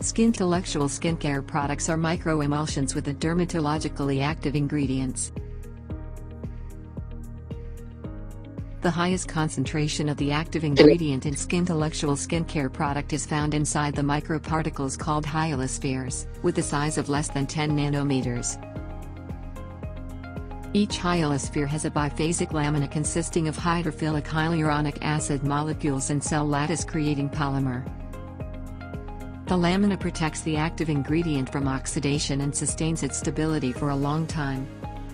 Skintellectual skincare products are microemulsions with a dermatologically active ingredients. The highest concentration of the active ingredient in Skintellectual skincare product is found inside the microparticles called hyalurospheres, with a size of less than 10 nanometers. Each hyalurosphere has a biphasic lamina consisting of hydrophilic hyaluronic acid molecules and cell lattice creating polymer. The lamina protects the active ingredient from oxidation and sustains its stability for a long time.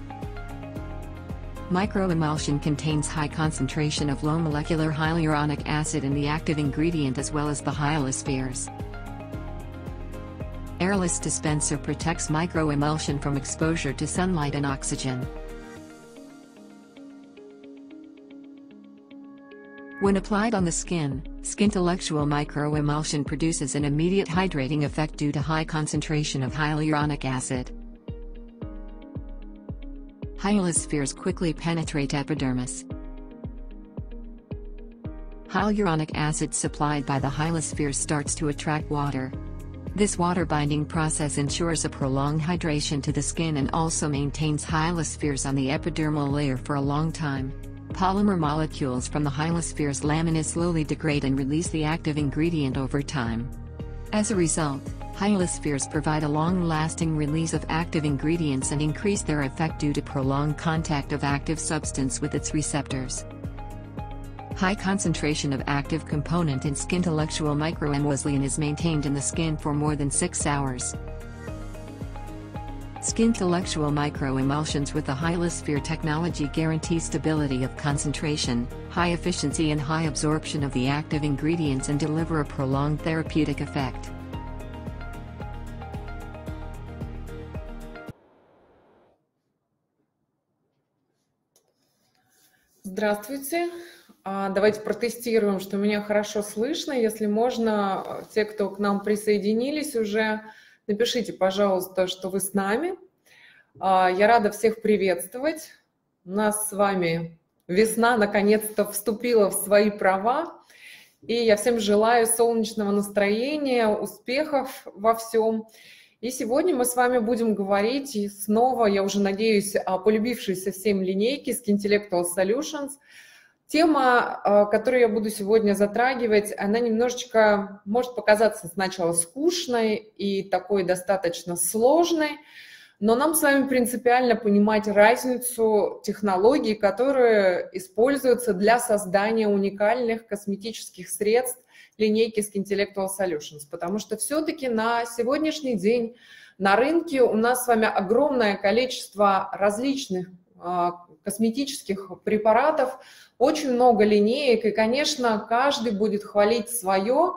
Microemulsion contains high concentration of low molecular hyaluronic acid in the active ingredient as well as the hyalurospheres. Airless dispenser protects microemulsion from exposure to sunlight and oxygen. When applied on the skin, Skintellectual microemulsion produces an immediate hydrating effect due to high concentration of hyaluronic acid. Hyalurospheres quickly penetrate epidermis. Hyaluronic acid supplied by the hyalurosphere starts to attract water. This water binding process ensures a prolonged hydration to the skin and also maintains hyalurospheres on the epidermal layer for a long time. Polymer molecules from the hyalurosphere's lamina slowly degrade and release the active ingredient over time. As a result, hyalurospheres provide a long-lasting release of active ingredients and increase their effect due to prolonged contact of active substance with its receptors. High concentration of active component in Skintellectual microemulsion is maintained in the skin for more than 6 hours. Skintellectual microemulsions with the hyalurosphere technology guarantee stability of concentration, high efficiency and high absorption of the active ingredients and deliver a prolonged therapeutic effect. Здравствуйте. Давайте протестируем, что меня хорошо слышно. Если можно, те, кто к нам присоединились уже, напишите, пожалуйста, что вы с нами. Я рада всех приветствовать. У нас с вами весна наконец-то вступила в свои права. И я всем желаю солнечного настроения, успехов во всем. И сегодня мы с вами будем говорить и снова, я уже надеюсь, о полюбившейся всем линейке Skintellectual Solutions. Тема, которую я буду сегодня затрагивать, она немножечко может показаться сначала скучной и такой достаточно сложной, но нам с вами принципиально понимать разницу технологий, которые используются для создания уникальных косметических средств линейки Skintellectual Solutions, потому что все-таки на сегодняшний день на рынке у нас с вами огромное количество различных косметических препаратов, очень много линеек, и, конечно, каждый будет хвалить свое.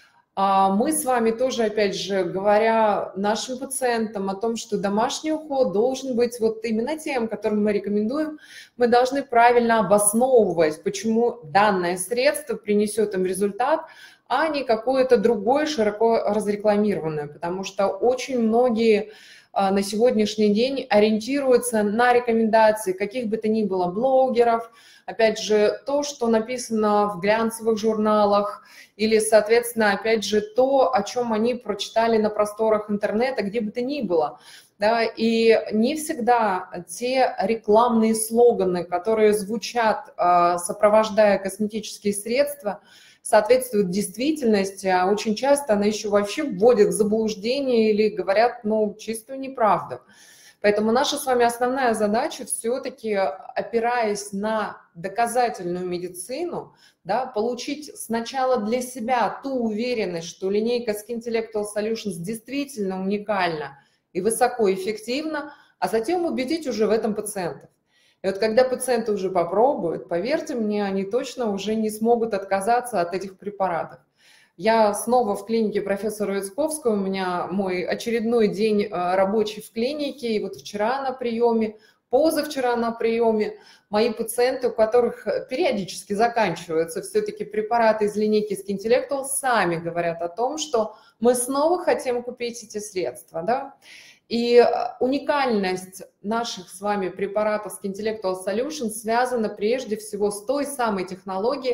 Мы с вами тоже, опять же, говоря нашим пациентам о том, что домашний уход должен быть вот именно тем, которым мы рекомендуем, мы должны правильно обосновывать, почему данное средство принесет им результат, а не какое-то другое широко разрекламированное, потому что очень многие на сегодняшний день ориентируются на рекомендации каких бы то ни было блогеров, опять же, то, что написано в глянцевых журналах, или, соответственно, опять же, то, о чем они прочитали на просторах интернета, где бы то ни было. Да, и не всегда те рекламные слоганы, которые звучат, сопровождая косметические средства, соответствует действительности, а очень часто она еще вообще вводит в заблуждение или говорят, ну, чистую неправду. Поэтому наша с вами основная задача все-таки, опираясь на доказательную медицину, да, получить сначала для себя ту уверенность, что линейка Skintellectual Solutions действительно уникальна и высокоэффективна, а затем убедить уже в этом пациентов. И вот когда пациенты уже попробуют, поверьте мне, они точно уже не смогут отказаться от этих препаратов. Я снова в клинике профессора Яцковского, у меня мой очередной день рабочий в клинике, и вот вчера на приеме, позавчера на приеме мои пациенты, у которых периодически заканчиваются все-таки препараты из линейки Skintellectual, сами говорят о том, что мы снова хотим купить эти средства, да? И уникальность наших с вами препаратов Skintellectual Solutions связана прежде всего с той самой технологией,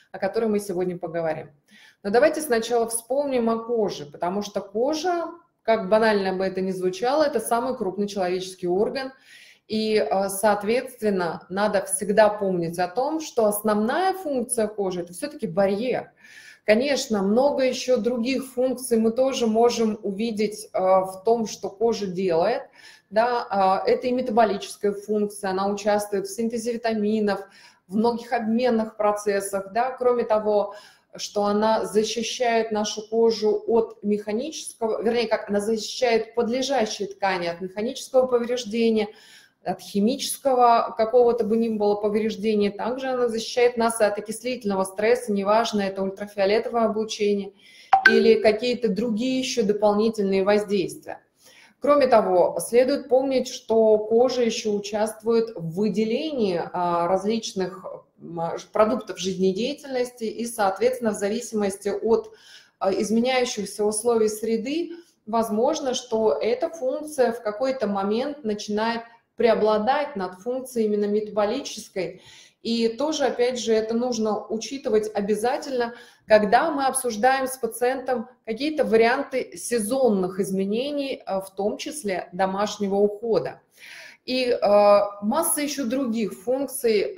о которой мы сегодня поговорим. Но давайте сначала вспомним о коже, потому что кожа, как банально бы это ни звучало, это самый крупный человеческий орган. И, соответственно, надо всегда помнить о том, что основная функция кожи – это все-таки барьер. Конечно, много еще других функций мы тоже можем увидеть в том, что кожа делает. Да, это и метаболическая функция, она участвует в синтезе витаминов, в многих обменных процессах. Да. Кроме того, что она защищает нашу кожу от механического, вернее, как она защищает подлежащие ткани от механического повреждения, от химического какого-то бы ни было повреждения. Также она защищает нас от окислительного стресса, неважно, это ультрафиолетовое облучение или какие-то другие еще дополнительные воздействия. Кроме того, следует помнить, что кожа еще участвует в выделении различных продуктов жизнедеятельности и, соответственно, в зависимости от изменяющихся условий среды, возможно, что эта функция в какой-то момент начинает преобладать над функцией именно метаболической. И тоже, опять же, это нужно учитывать обязательно, когда мы обсуждаем с пациентом какие-то варианты сезонных изменений, в том числе домашнего ухода. И масса еще других функций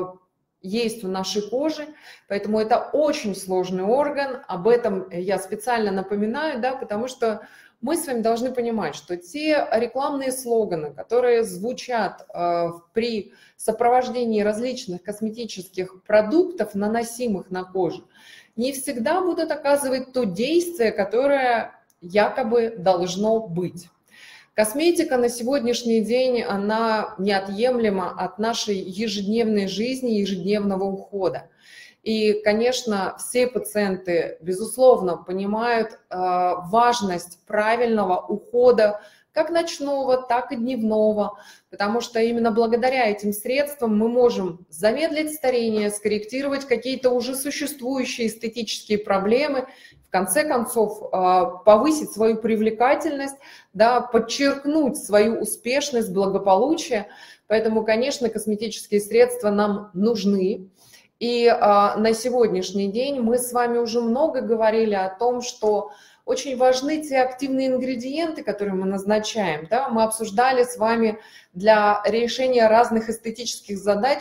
есть у нашей кожи, поэтому это очень сложный орган, об этом я специально напоминаю, да, потому что мы с вами должны понимать, что те рекламные слоганы, которые звучат при сопровождении различных косметических продуктов, наносимых на кожу, не всегда будут оказывать то действие, которое якобы должно быть. Косметика на сегодняшний день, она неотъемлема от нашей ежедневной жизни, ежедневного ухода. И, конечно, все пациенты, безусловно, понимают важность правильного ухода, как ночного, так и дневного, потому что именно благодаря этим средствам мы можем замедлить старение, скорректировать какие-то уже существующие эстетические проблемы, в конце концов повысить свою привлекательность, да, подчеркнуть свою успешность, благополучие. Поэтому, конечно, косметические средства нам нужны. И на сегодняшний день мы с вами уже много говорили о том, что очень важны те активные ингредиенты, которые мы назначаем. Да? Мы обсуждали с вами для решения разных эстетических задач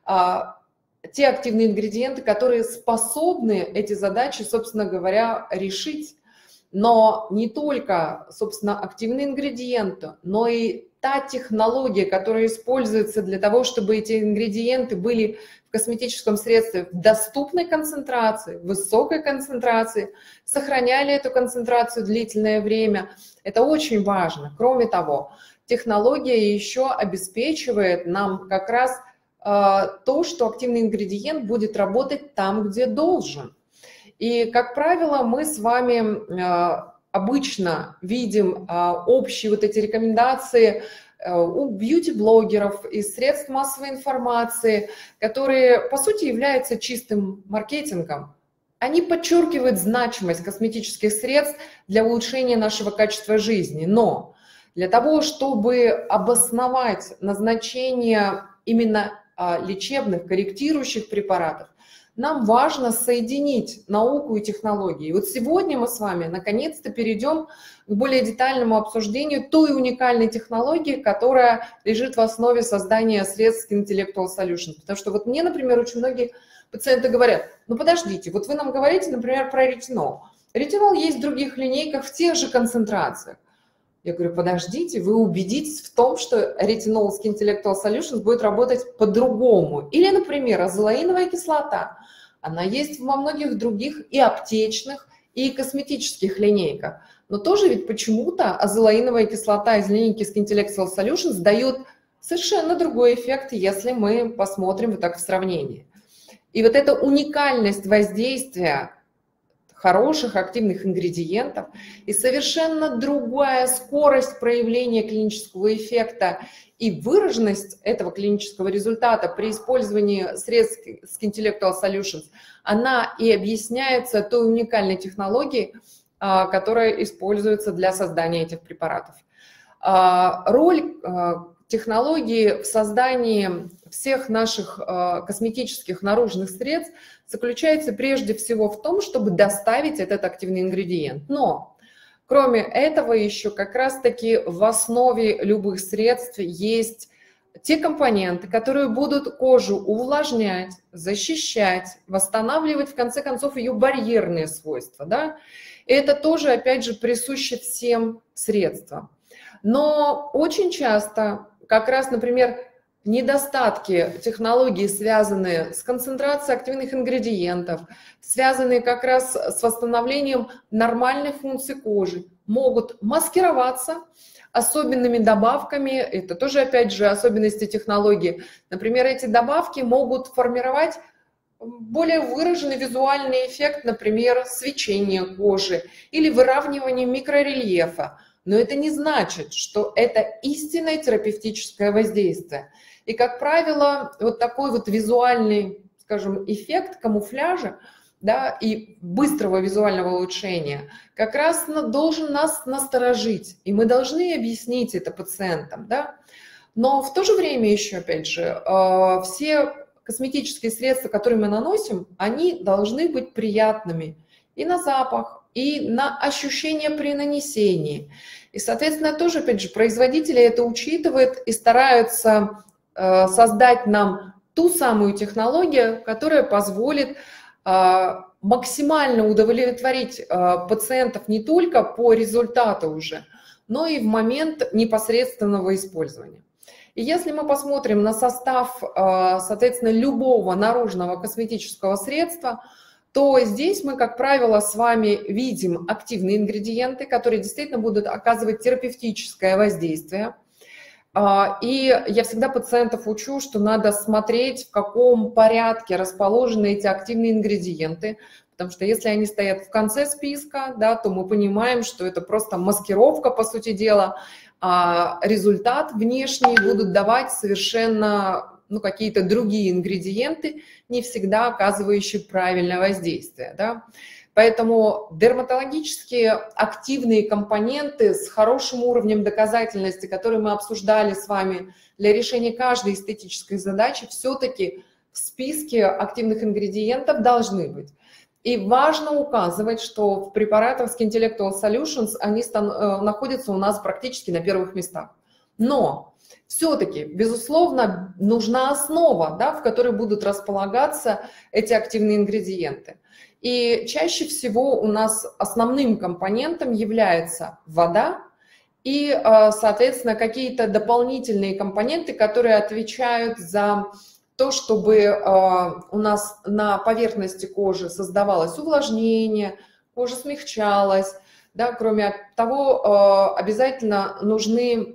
те активные ингредиенты, которые способны эти задачи, собственно говоря, решить. Но не только, собственно, активные ингредиенты, но и та технология, которая используется для того, чтобы эти ингредиенты были в косметическом средстве в доступной концентрации, высокой концентрации, сохраняли эту концентрацию длительное время. Это очень важно. Кроме того, технология еще обеспечивает нам как раз то, что активный ингредиент будет работать там, где должен. И, как правило, мы с вами обычно видим общие вот эти рекомендации у бьюти-блогеров и средств массовой информации, которые, по сути, являются чистым маркетингом. Они подчеркивают значимость косметических средств для улучшения нашего качества жизни. Но для того, чтобы обосновать назначение именно лечебных, корректирующих препаратов, нам важно соединить науку и технологии. И вот сегодня мы с вами наконец-то перейдем к более детальному обсуждению той уникальной технологии, которая лежит в основе создания средств Intellectual Solutions. Потому что вот мне, например, очень многие пациенты говорят: ну подождите, вот вы нам говорите, например, про ретинол. Ретинол есть в других линейках в тех же концентрациях. Я говорю: подождите, вы убедитесь в том, что ретинол с Intellectual Solutions будет работать по-другому. Или, например, азолаиновая кислота. Она есть во многих других и аптечных, и косметических линейках. Но тоже ведь почему-то азолаиновая кислота из линейки с Intellectual Solutions дает совершенно другой эффект, если мы посмотрим вот так в сравнении. И вот эта уникальность воздействия хороших активных ингредиентов и совершенно другая скорость проявления клинического эффекта и выраженность этого клинического результата при использовании средств Skin Intellectual Solutions, она и объясняется той уникальной технологией, которая используется для создания этих препаратов. Роль технологии в создании всех наших косметических наружных средств заключается прежде всего в том, чтобы доставить этот активный ингредиент. Но кроме этого еще как раз-таки в основе любых средств есть те компоненты, которые будут кожу увлажнять, защищать, восстанавливать, в конце концов, ее барьерные свойства. Да? И это тоже, опять же, присуще всем средствам. Но очень часто как раз, например, недостатки технологий, связанные с концентрацией активных ингредиентов, связанные как раз с восстановлением нормальной функции кожи, могут маскироваться особенными добавками. Это тоже, опять же, особенности технологии. Например, эти добавки могут формировать более выраженный визуальный эффект, например, свечения кожи или выравнивание микрорельефа. Но это не значит, что это истинное терапевтическое воздействие. И, как правило, вот такой вот визуальный, скажем, эффект камуфляжа, да, и быстрого визуального улучшения как раз должен нас насторожить, и мы должны объяснить это пациентам. Да? Но в то же время еще, опять же, все косметические средства, которые мы наносим, они должны быть приятными и на запах, и на ощущение при нанесении. И, соответственно, тоже, опять же, производители это учитывают и стараются создать нам ту самую технологию, которая позволит максимально удовлетворить пациентов не только по результату уже, но и в момент непосредственного использования. И если мы посмотрим на состав, соответственно, любого наружного косметического средства, то здесь мы, как правило, с вами видим активные ингредиенты, которые действительно будут оказывать терапевтическое воздействие. И я всегда пациентов учу, что надо смотреть, в каком порядке расположены эти активные ингредиенты, потому что если они стоят в конце списка, да, то мы понимаем, что это просто маскировка, по сути дела, а результат внешний будут давать совершенно какие-то другие ингредиенты, не всегда оказывающие правильное воздействие. Да? Поэтому дерматологические активные компоненты с хорошим уровнем доказательности, которые мы обсуждали с вами для решения каждой эстетической задачи, все-таки в списке активных ингредиентов должны быть. И важно указывать, что в препаратах Skin Intellectual Solutions они находятся у нас практически на первых местах. Но все-таки, безусловно, нужна основа, да, в которой будут располагаться эти активные ингредиенты. И чаще всего у нас основным компонентом является вода и, соответственно, какие-то дополнительные компоненты, которые отвечают за то, чтобы у нас на поверхности кожи создавалось увлажнение, кожа смягчалась. Да, кроме того, обязательно нужны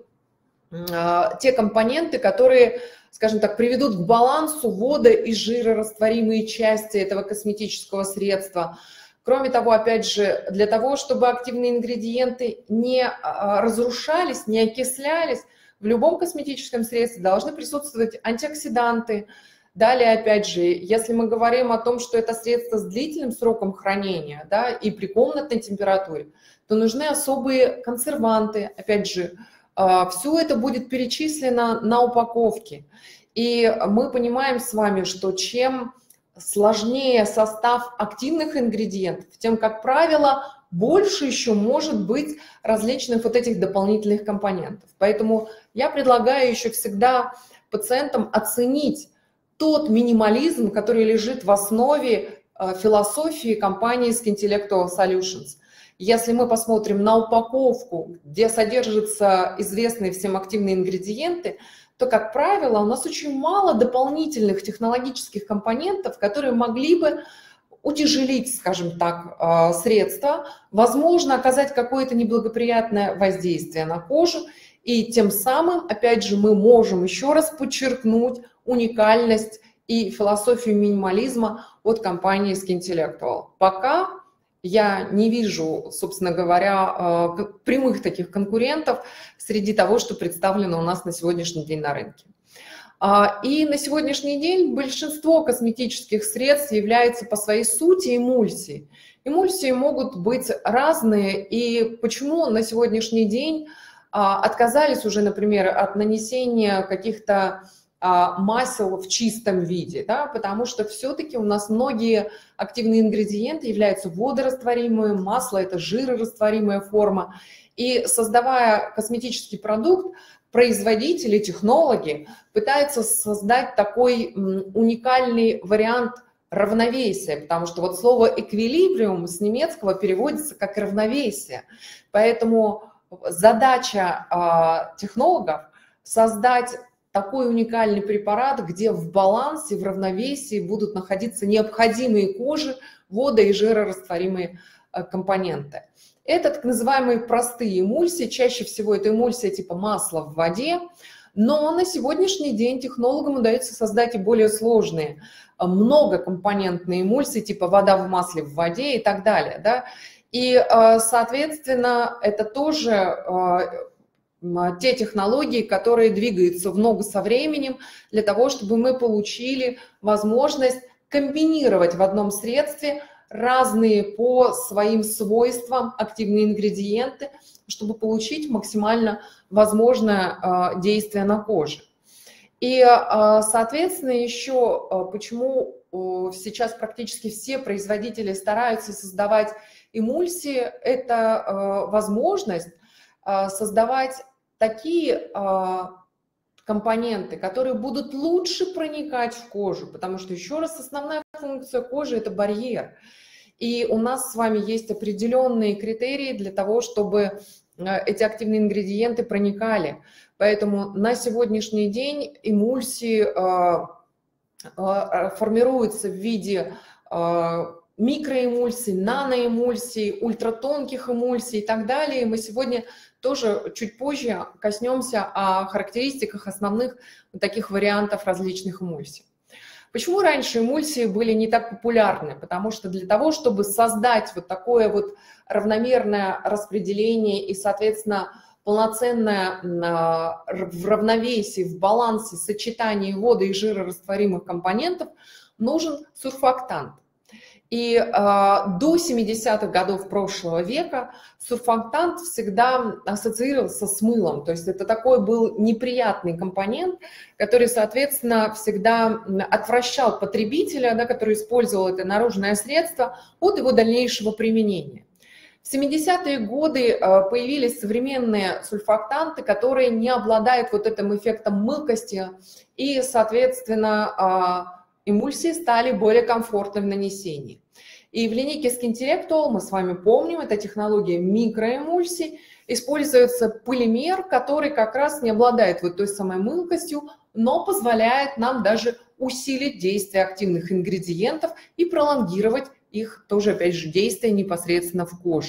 те компоненты, которые, скажем так, приведут к балансу водо- и жирорастворимые части этого косметического средства. Кроме того, опять же, для того, чтобы активные ингредиенты не разрушались, не окислялись, в любом косметическом средстве должны присутствовать антиоксиданты. Далее, опять же, если мы говорим о том, что это средство с длительным сроком хранения, да, и при комнатной температуре, то нужны особые консерванты, опять же. Все это будет перечислено на упаковке. И мы понимаем с вами, что чем сложнее состав активных ингредиентов, тем, как правило, больше еще может быть различных вот этих дополнительных компонентов. Поэтому я предлагаю еще всегда пациентам оценить тот минимализм, который лежит в основе философии компании Skin Intellectual Solutions. Если мы посмотрим на упаковку, где содержатся известные всем активные ингредиенты, то, как правило, у нас очень мало дополнительных технологических компонентов, которые могли бы утяжелить, скажем так, средства, возможно, оказать какое-то неблагоприятное воздействие на кожу, и тем самым, опять же, мы можем еще раз подчеркнуть уникальность и философию минимализма от компании Skin Intellectual. Пока я не вижу, собственно говоря, прямых таких конкурентов среди того, что представлено у нас на сегодняшний день на рынке. И на сегодняшний день большинство косметических средств является по своей сути эмульсией. Эмульсии могут быть разные, и почему на сегодняшний день отказались уже, например, от нанесения каких-то масел в чистом виде, да, потому что все-таки у нас многие активные ингредиенты являются водорастворимые, масло – это жирорастворимая форма. И создавая косметический продукт, производители, технологи пытаются создать такой уникальный вариант равновесия, потому что вот слово «эквилибриум» с немецкого переводится как «равновесие». Поэтому задача технологов – создать такой уникальный препарат, где в балансе, в равновесии будут находиться необходимые коже, водо- и жирорастворимые компоненты. Это так называемые простые эмульсии, чаще всего это эмульсия типа масла в воде, но на сегодняшний день технологам удается создать и более сложные, многокомпонентные эмульсии типа вода в масле в воде и так далее. Да? И, соответственно, это тоже те технологии, которые двигаются в ногу со временем для того, чтобы мы получили возможность комбинировать в одном средстве разные по своим свойствам активные ингредиенты, чтобы получить максимально возможное действие на коже. И, соответственно, еще почему сейчас практически все производители стараются создавать эмульсии, это возможность создавать такие компоненты, которые будут лучше проникать в кожу, потому что, еще раз, основная функция кожи – это барьер. И у нас с вами есть определенные критерии для того, чтобы эти активные ингредиенты проникали. Поэтому на сегодняшний день эмульсии формируются в виде микроэмульсий, наноэмульсий, ультратонких эмульсий и так далее. И мы сегодня тоже чуть позже коснемся о характеристиках основных таких вариантов различных эмульсий. Почему раньше эмульсии были не так популярны? Потому что для того, чтобы создать вот такое вот равномерное распределение и, соответственно, полноценное в равновесии, в балансе сочетание воды и жирорастворимых компонентов, нужен сурфактант. И до 70-х годов прошлого века сурфактант всегда ассоциировался с мылом. То есть это такой был неприятный компонент, который, соответственно, всегда отвращал потребителя, да, который использовал это наружное средство, от его дальнейшего применения. В 70-е годы появились современные сурфактанты, которые не обладают вот этим эффектом мылкости, и, соответственно, эмульсии стали более комфортны в нанесении. И в линейке Skintellectual, мы с вами помним, это технология микроэмульсий, используется полимер, который как раз не обладает вот той самой мылкостью, но позволяет нам даже усилить действие активных ингредиентов и пролонгировать их тоже, опять же, действие непосредственно в коже.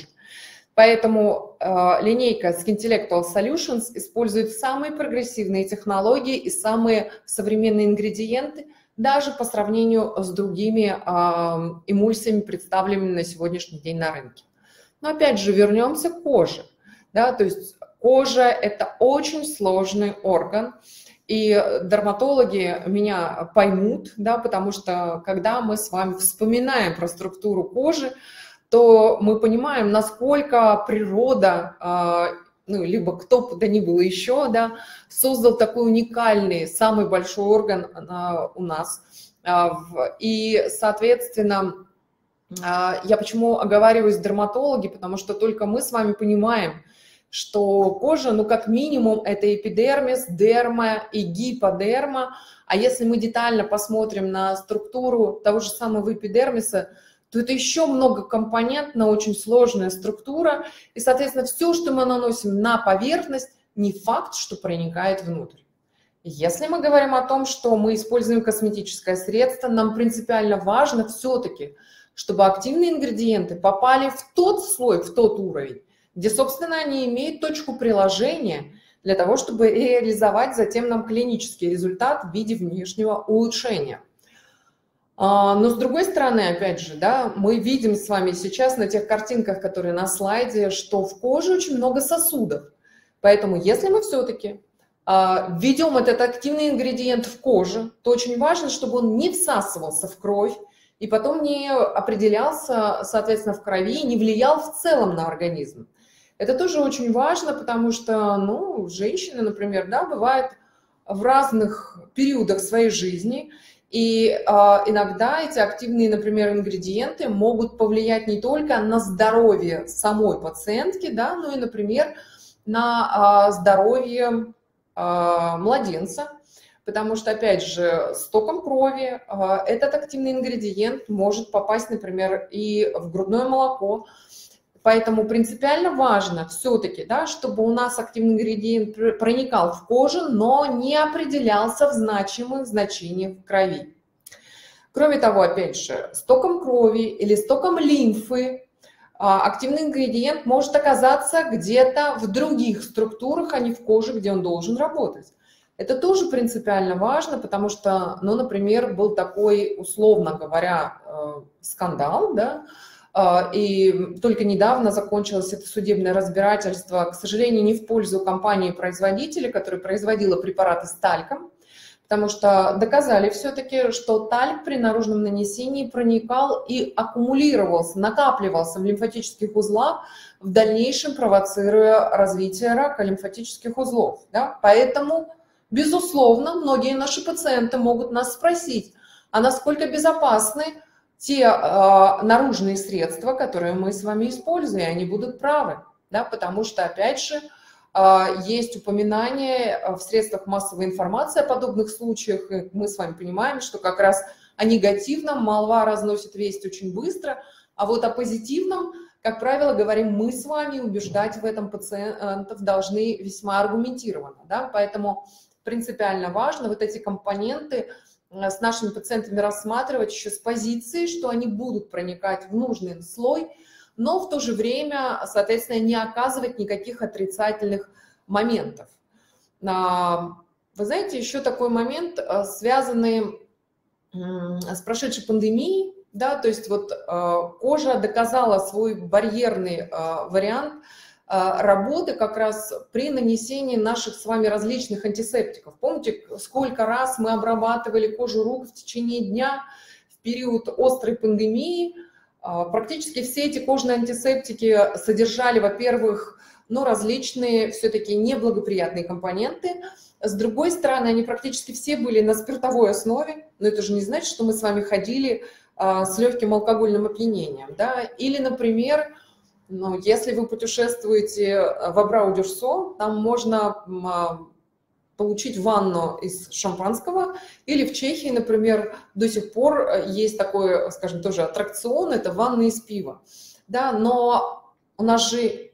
Поэтому линейка Skintellectual Solutions использует самые прогрессивные технологии и самые современные ингредиенты, даже по сравнению с другими эмульсиями, представленными на сегодняшний день на рынке. Но опять же, вернемся к коже. Да, то есть кожа – это очень сложный орган, и дерматологи меня поймут, да, потому что когда мы с вами вспоминаем про структуру кожи, то мы понимаем, насколько природа, ну, либо кто бы то ни было еще, да, создал такой уникальный, самый большой орган у нас. И, соответственно, я почему оговариваюсь дерматологи, потому что только мы с вами понимаем, что кожа, ну, как минимум, это эпидермис, дерма и гиподерма. А если мы детально посмотрим на структуру того же самого эпидермиса, то это еще многокомпонентная, очень сложная структура. И, соответственно, все, что мы наносим на поверхность, не факт, что проникает внутрь. Если мы говорим о том, что мы используем косметическое средство, нам принципиально важно все-таки, чтобы активные ингредиенты попали в тот слой, в тот уровень, где, собственно, они имеют точку приложения для того, чтобы реализовать затем нам клинический результат в виде внешнего улучшения. Но с другой стороны, опять же, да, мы видим с вами сейчас на тех картинках, которые на слайде, что в коже очень много сосудов. Поэтому если мы все-таки введем этот активный ингредиент в кожу, то очень важно, чтобы он не всасывался в кровь и потом не определялся, соответственно, в крови и не влиял в целом на организм. Это тоже очень важно, потому что, ну, женщины, например, да, бывают в разных периодах своей жизни, и иногда эти активные, например, ингредиенты могут повлиять не только на здоровье самой пациентки, да, но и, например, на здоровье младенца, потому что, опять же, с током крови этот активный ингредиент может попасть, например, и в грудное молоко. Поэтому принципиально важно все-таки, да, чтобы у нас активный ингредиент проникал в кожу, но не определялся в значимых значениях в крови. Кроме того, опять же, с током крови или с током лимфы активный ингредиент может оказаться где-то в других структурах, а не в коже, где он должен работать. Это тоже принципиально важно, потому что, ну, например, был такой, условно говоря, скандал, да, и только недавно закончилось это судебное разбирательство, к сожалению, не в пользу компании-производителя, которая производила препараты с тальком, потому что доказали все-таки, что тальк при наружном нанесении проникал и аккумулировался, накапливался в лимфатических узлах, в дальнейшем провоцируя развитие рака лимфатических узлов. Да? Поэтому, безусловно, многие наши пациенты могут нас спросить, а насколько безопасны те наружные средства, которые мы с вами используем, и они будут правы, да? Потому что, опять же, есть упоминание в средствах массовой информации о подобных случаях, и мы с вами понимаем, что как раз о негативном молва разносит весть очень быстро, а вот о позитивном, как правило, говорим мы с вами, убеждать в этом пациентов должны весьма аргументированно, да? Поэтому принципиально важно вот эти компоненты с нашими пациентами рассматривать еще с позиции, что они будут проникать в нужный слой, но в то же время, соответственно, не оказывать никаких отрицательных моментов. Вы знаете, еще такой момент, связанный с прошедшей пандемией, да, то есть вот кожа доказала свой барьерный вариант работы как раз при нанесении наших с вами различных антисептиков. Помните, сколько раз мы обрабатывали кожу рук в течение дня в период острой пандемии? Практически все эти кожные антисептики содержали, во-первых, ну, различные все-таки неблагоприятные компоненты. С другой стороны, они практически все были на спиртовой основе, но это же не значит, что мы с вами ходили с легким алкогольным опьянением. Да? Или, например, ну, если вы путешествуете в Абрау-Дюрсо, там можно получить ванну из шампанского, или в Чехии, например, до сих пор есть такой, скажем, тоже аттракцион, это ванна из пива. Да, но у нас же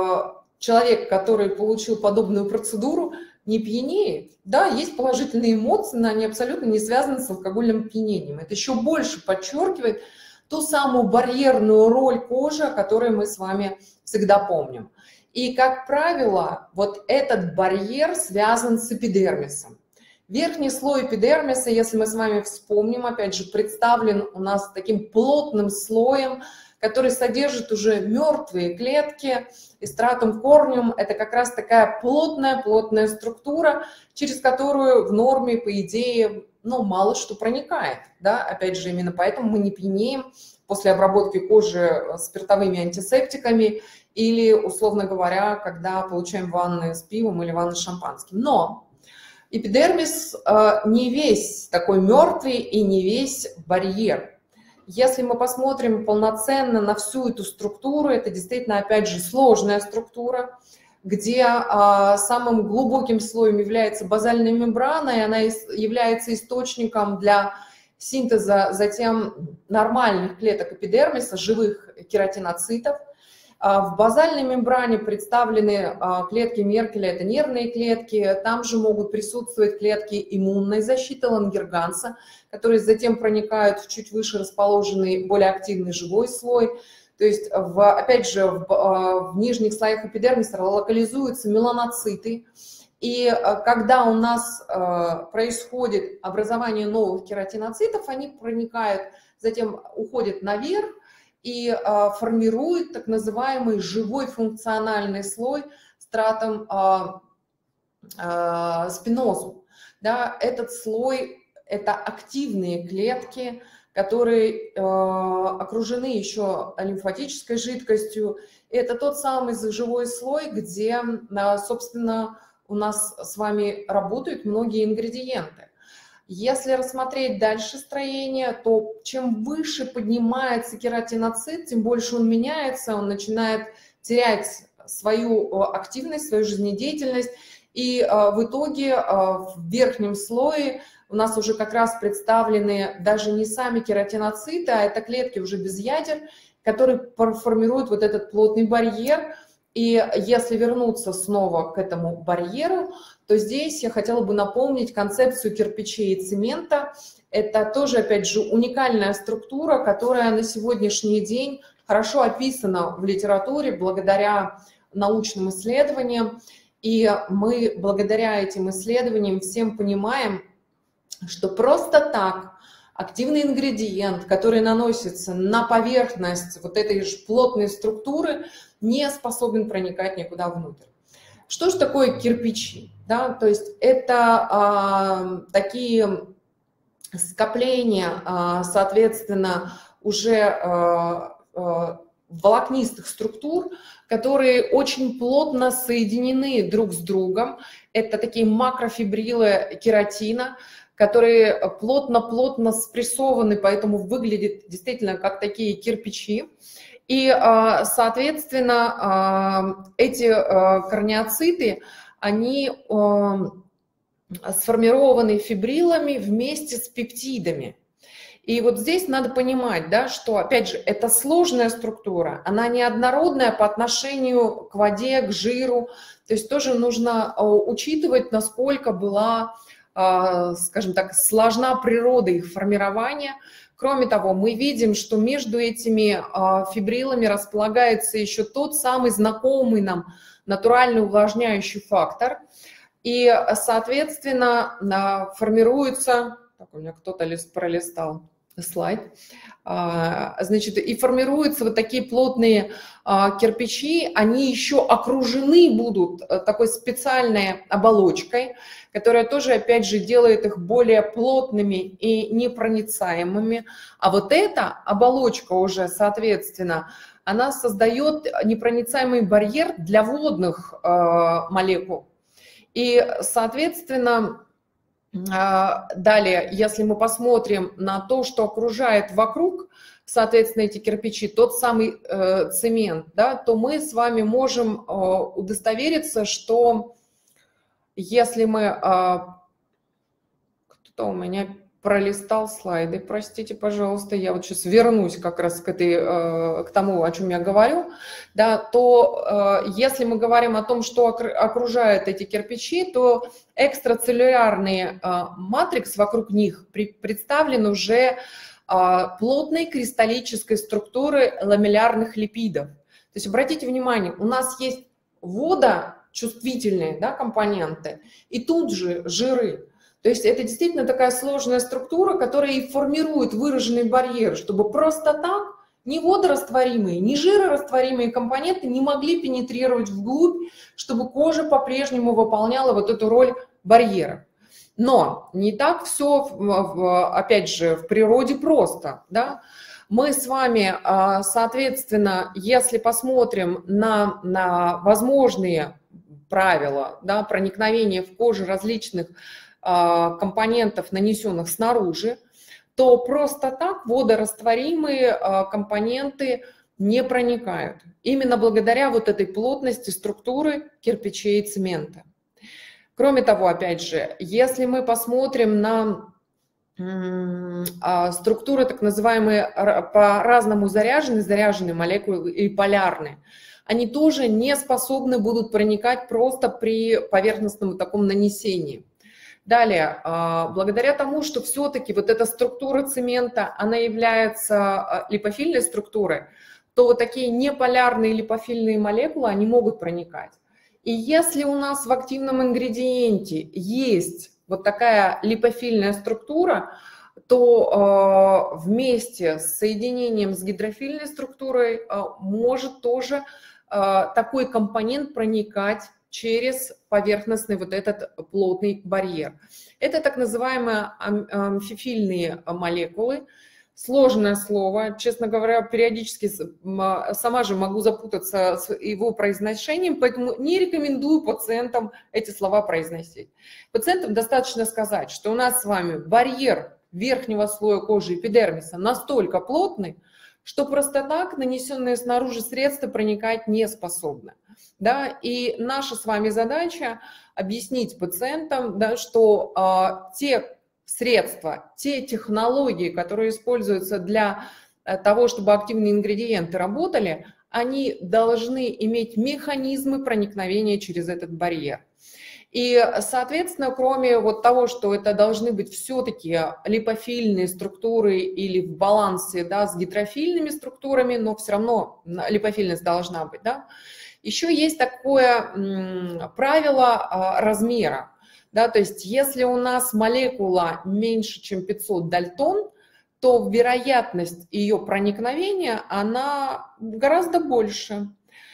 человек, который получил подобную процедуру, не пьянеет. Да, есть положительные эмоции, но они абсолютно не связаны с алкогольным опьянением. Это еще больше подчеркивает ту самую барьерную роль кожи, о которой мы с вами всегда помним. И, как правило, вот этот барьер связан с эпидермисом. Верхний слой эпидермиса, если мы с вами вспомним, опять же, представлен у нас таким плотным слоем, который содержит уже мертвые клетки. И стратум корниум – это как раз такая плотная структура, через которую в норме, по идее, ну, мало что проникает. Да? Опять же, именно поэтому мы не пьянеем после обработки кожи спиртовыми антисептиками или, условно говоря, когда получаем ванны с пивом или ванны с шампанским. Но эпидермис не весь такой мертвый и не весь барьер. Если мы посмотрим полноценно на всю эту структуру, это действительно, опять же, сложная структура, где самым глубоким слоем является базальная мембрана, и она является источником для синтеза затем нормальных клеток эпидермиса, живых кератиноцитов. В базальной мембране представлены клетки Меркеля, это нервные клетки, там же могут присутствовать клетки иммунной защиты Лангерганса, которые затем проникают в чуть выше расположенный, более активный живой слой. То есть, опять же, в нижних слоях эпидермиса локализуются меланоциты. И когда у нас происходит образование новых кератиноцитов, они проникают, затем уходят наверх и формируют так называемый живой функциональный слой стратум спинозум. Да, этот слой – это активные клетки, которые окружены еще лимфатической жидкостью. Это тот самый живой слой, где, собственно, у нас с вами работают многие ингредиенты. Если рассмотреть дальше строение, то чем выше поднимается кератиноцит, тем больше он меняется, он начинает терять свою активность, свою жизнедеятельность. И в итоге в верхнем слое у нас уже как раз представлены даже не сами кератиноциты, а это клетки уже без ядер, которые формируют вот этот плотный барьер. И если вернуться снова к этому барьеру, то здесь я хотела бы напомнить концепцию кирпичей и цемента. Это тоже, опять же, уникальная структура, которая на сегодняшний день хорошо описана в литературе благодаря научным исследованиям. И мы благодаря этим исследованиям всем понимаем, что просто так активный ингредиент, который наносится на поверхность вот этой же плотной структуры, не способен проникать никуда внутрь. Что же такое кирпичи? Да? То есть это такие скопления, соответственно, уже волокнистых структур, которые очень плотно соединены друг с другом. Это такие макрофибрилы кератина, которые плотно-плотно спрессованы, поэтому выглядят действительно как такие кирпичи. И, соответственно, эти корнеоциты, они сформированы фибрилами вместе с пептидами. И вот здесь надо понимать, да, что, опять же, это сложная структура, она неоднородная по отношению к воде, к жиру. То есть тоже нужно учитывать, насколько была, скажем так, сложна природа их формирования. Кроме того, мы видим, что между этими фибрилами располагается еще тот самый знакомый нам натуральный увлажняющий фактор. И, соответственно, формируется... Так, у меня кто-то пролистал слайд. Значит, и формируются вот такие плотные кирпичи, они еще окружены будут такой специальной оболочкой, которая тоже, опять же, делает их более плотными и непроницаемыми. А вот эта оболочка уже, соответственно, она создает непроницаемый барьер для водных молекул. И, соответственно, далее, если мы посмотрим на то, что окружает вокруг, соответственно, эти кирпичи, тот самый цемент, да, то мы с вами можем удостовериться, что если мы... Кто-то у меня пролистал слайды, простите, пожалуйста, я вот сейчас вернусь как раз к тому, о чем я говорю, да, то если мы говорим о том, что окружает эти кирпичи, то экстрацеллюлярный матрикс вокруг них представлен уже плотной кристаллической структуры ламеллярных липидов. То есть обратите внимание, у нас есть водочувствительные, да, компоненты и тут же жиры. То есть это действительно такая сложная структура, которая и формирует выраженный барьер, чтобы просто так ни водорастворимые, ни жирорастворимые компоненты не могли пенетрировать вглубь, чтобы кожа по-прежнему выполняла вот эту роль барьера. Но не так все, опять же, в природе просто, да? Мы с вами, соответственно, если посмотрим на возможные правила, да, проникновения в кожу различных компонентов, нанесенных снаружи, то просто так водорастворимые компоненты не проникают. Именно благодаря вот этой плотности структуры кирпичей и цемента. Кроме того, опять же, если мы посмотрим на структуры так называемые по-разному заряженные молекулы и полярные, они тоже не способны будут проникать просто при поверхностном таком нанесении. Далее, благодаря тому, что все-таки вот эта структура цемента, она является липофильной структурой, то вот такие неполярные липофильные молекулы, они могут проникать. И если у нас в активном ингредиенте есть вот такая липофильная структура, то вместе с соединением с гидрофильной структурой может тоже такой компонент проникать через поверхностный вот этот плотный барьер. Это так называемые амфифильные молекулы, Сложное слово, честно говоря, периодически сама же могу запутаться с его произношением, поэтому не рекомендую пациентам эти слова произносить. Пациентам достаточно сказать, что у нас с вами барьер верхнего слоя кожи эпидермиса настолько плотный, что просто так нанесенные снаружи средства проникать не способны. Да? И наша с вами задача объяснить пациентам, да, что те средства, те технологии, которые используются для того, чтобы активные ингредиенты работали, они должны иметь механизмы проникновения через этот барьер. И, соответственно, кроме вот того, что это должны быть все-таки липофильные структуры или в балансе, да, с гидрофильными структурами, но все равно липофильность должна быть, да, еще есть такое правило размера. Да, то есть если у нас молекула меньше, чем 500 дальтон, то вероятность ее проникновения, она гораздо больше.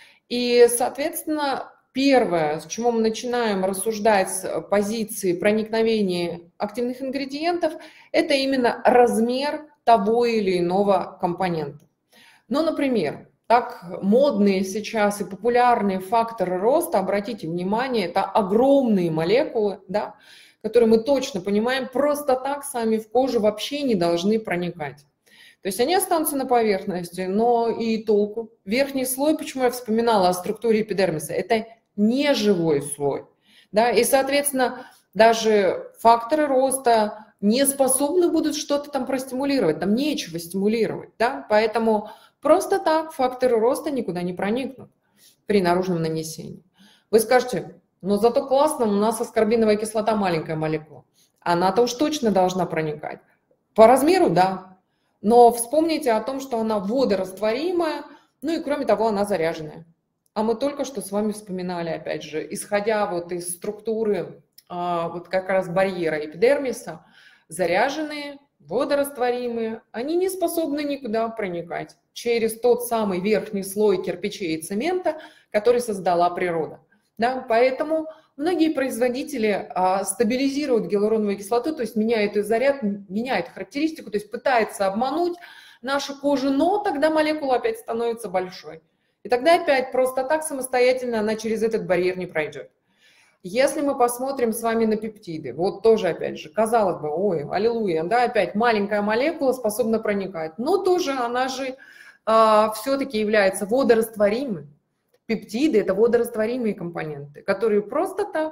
И, соответственно, первое, с чего мы начинаем рассуждать с позиции проникновения активных ингредиентов, это именно размер того или иного компонента. Ну, например, так модные сейчас и популярные факторы роста, обратите внимание, это огромные молекулы, да, которые мы точно понимаем, просто так сами в кожу вообще не должны проникать. То есть они останутся на поверхности, но и толку. Верхний слой, почему я вспоминала о структуре эпидермиса, это не живой слой. Да, и, соответственно, даже факторы роста не способны будут что-то там простимулировать, там нечего стимулировать. Да? Поэтому просто так факторы роста никуда не проникнут при наружном нанесении. Вы скажете, но зато классно, у нас аскорбиновая кислота маленькая молекула. Она-то уж точно должна проникать. По размеру, да. Но вспомните о том, что она водорастворимая, ну и кроме того, она заряженная. А мы только что с вами вспоминали, опять же, исходя вот из структуры вот как раз барьера эпидермиса, заряженные, водорастворимые, они не способны никуда проникать через тот самый верхний слой кирпичей и цемента, который создала природа. Да? Поэтому многие производители стабилизируют гиалуроновую кислоту, то есть меняют ее заряд, меняют характеристику, то есть пытаются обмануть нашу кожу, но тогда молекула опять становится большой. И тогда опять просто так самостоятельно она через этот барьер не пройдет. Если мы посмотрим с вами на пептиды, вот тоже опять же, казалось бы, ой, аллилуйя, да, опять маленькая молекула способна проникать, но тоже она же все-таки является водорастворимой. Пептиды – это водорастворимые компоненты, которые просто так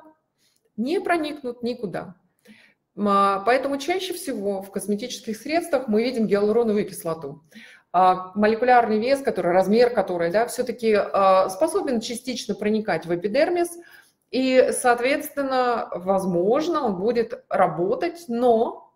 не проникнут никуда. Поэтому чаще всего в косметических средствах мы видим гиалуроновую кислоту. Молекулярный вес, размер которой, да, все-таки способен частично проникать в эпидермис, и, соответственно, возможно, он будет работать, но,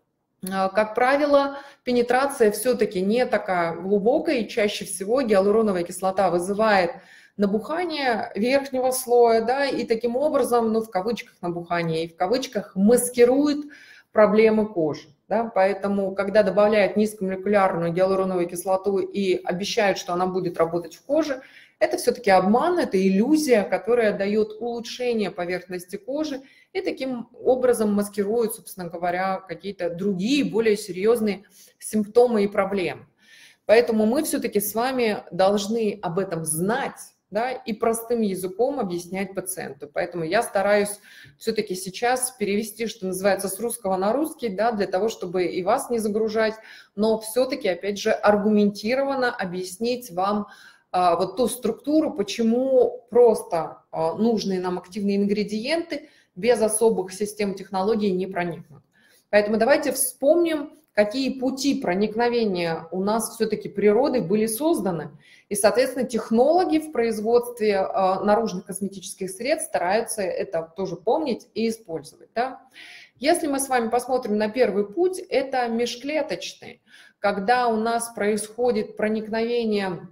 как правило, пенетрация все-таки не такая глубокая, и чаще всего гиалуроновая кислота вызывает набухание верхнего слоя, да, и таким образом, ну, в кавычках набухание, и в кавычках маскирует проблемы кожи. Да? Поэтому, когда добавляют низкомолекулярную гиалуроновую кислоту и обещают, что она будет работать в коже, это все-таки обман, это иллюзия, которая дает улучшение поверхности кожи и таким образом маскирует, собственно говоря, какие-то другие, более серьезные симптомы и проблемы. Поэтому мы все-таки с вами должны об этом знать, да, и простым языком объяснять пациенту. Поэтому я стараюсь все-таки сейчас перевести, что называется, с русского на русский, да, для того, чтобы и вас не загружать, но все-таки, опять же, аргументированно объяснить вам вот ту структуру, почему просто нужные нам активные ингредиенты без особых систем технологий не проникнут. Поэтому давайте вспомним, какие пути проникновения у нас все-таки природой были созданы. И, соответственно, технологи в производстве наружных косметических средств стараются это тоже помнить и использовать. Да? Если мы с вами посмотрим на первый путь, это межклеточный, когда у нас происходит проникновение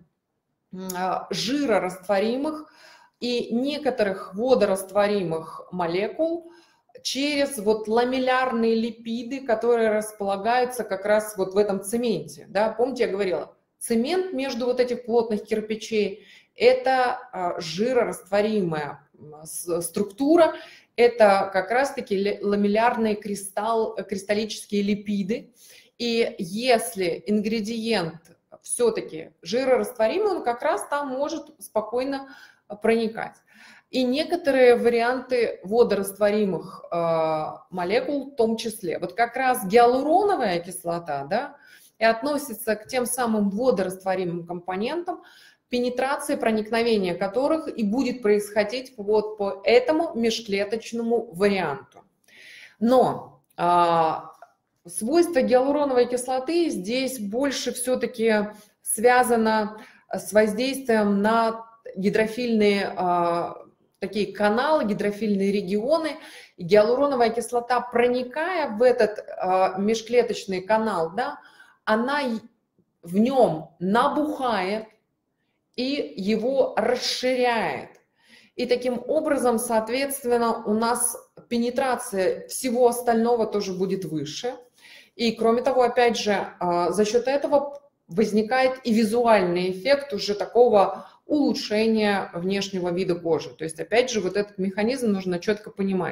жирорастворимых и некоторых водорастворимых молекул через вот ламеллярные липиды, которые располагаются как раз вот в этом цементе. Да? Помните, я говорила, цемент между вот этих плотных кирпичей – это жирорастворимая структура, это как раз-таки ламеллярные кристаллические липиды. И если ингредиент все-таки жирорастворимый, он как раз там может спокойно проникать. И некоторые варианты водорастворимых молекул в том числе. Вот как раз гиалуроновая кислота, да, и относится к тем самым водорастворимым компонентам, пенетрация, проникновение которых и будет происходить вот по этому межклеточному варианту. Но свойство гиалуроновой кислоты здесь больше все-таки связано с воздействием на гидрофильные такие каналы, гидрофильные регионы. И гиалуроновая кислота, проникая в этот межклеточный канал, да, она в нем набухает и его расширяет. И таким образом, соответственно, у нас пенетрация всего остального тоже будет выше. И кроме того, опять же, за счет этого возникает и визуальный эффект уже такого улучшения внешнего вида кожи. То есть, опять же, вот этот механизм нужно четко понимать.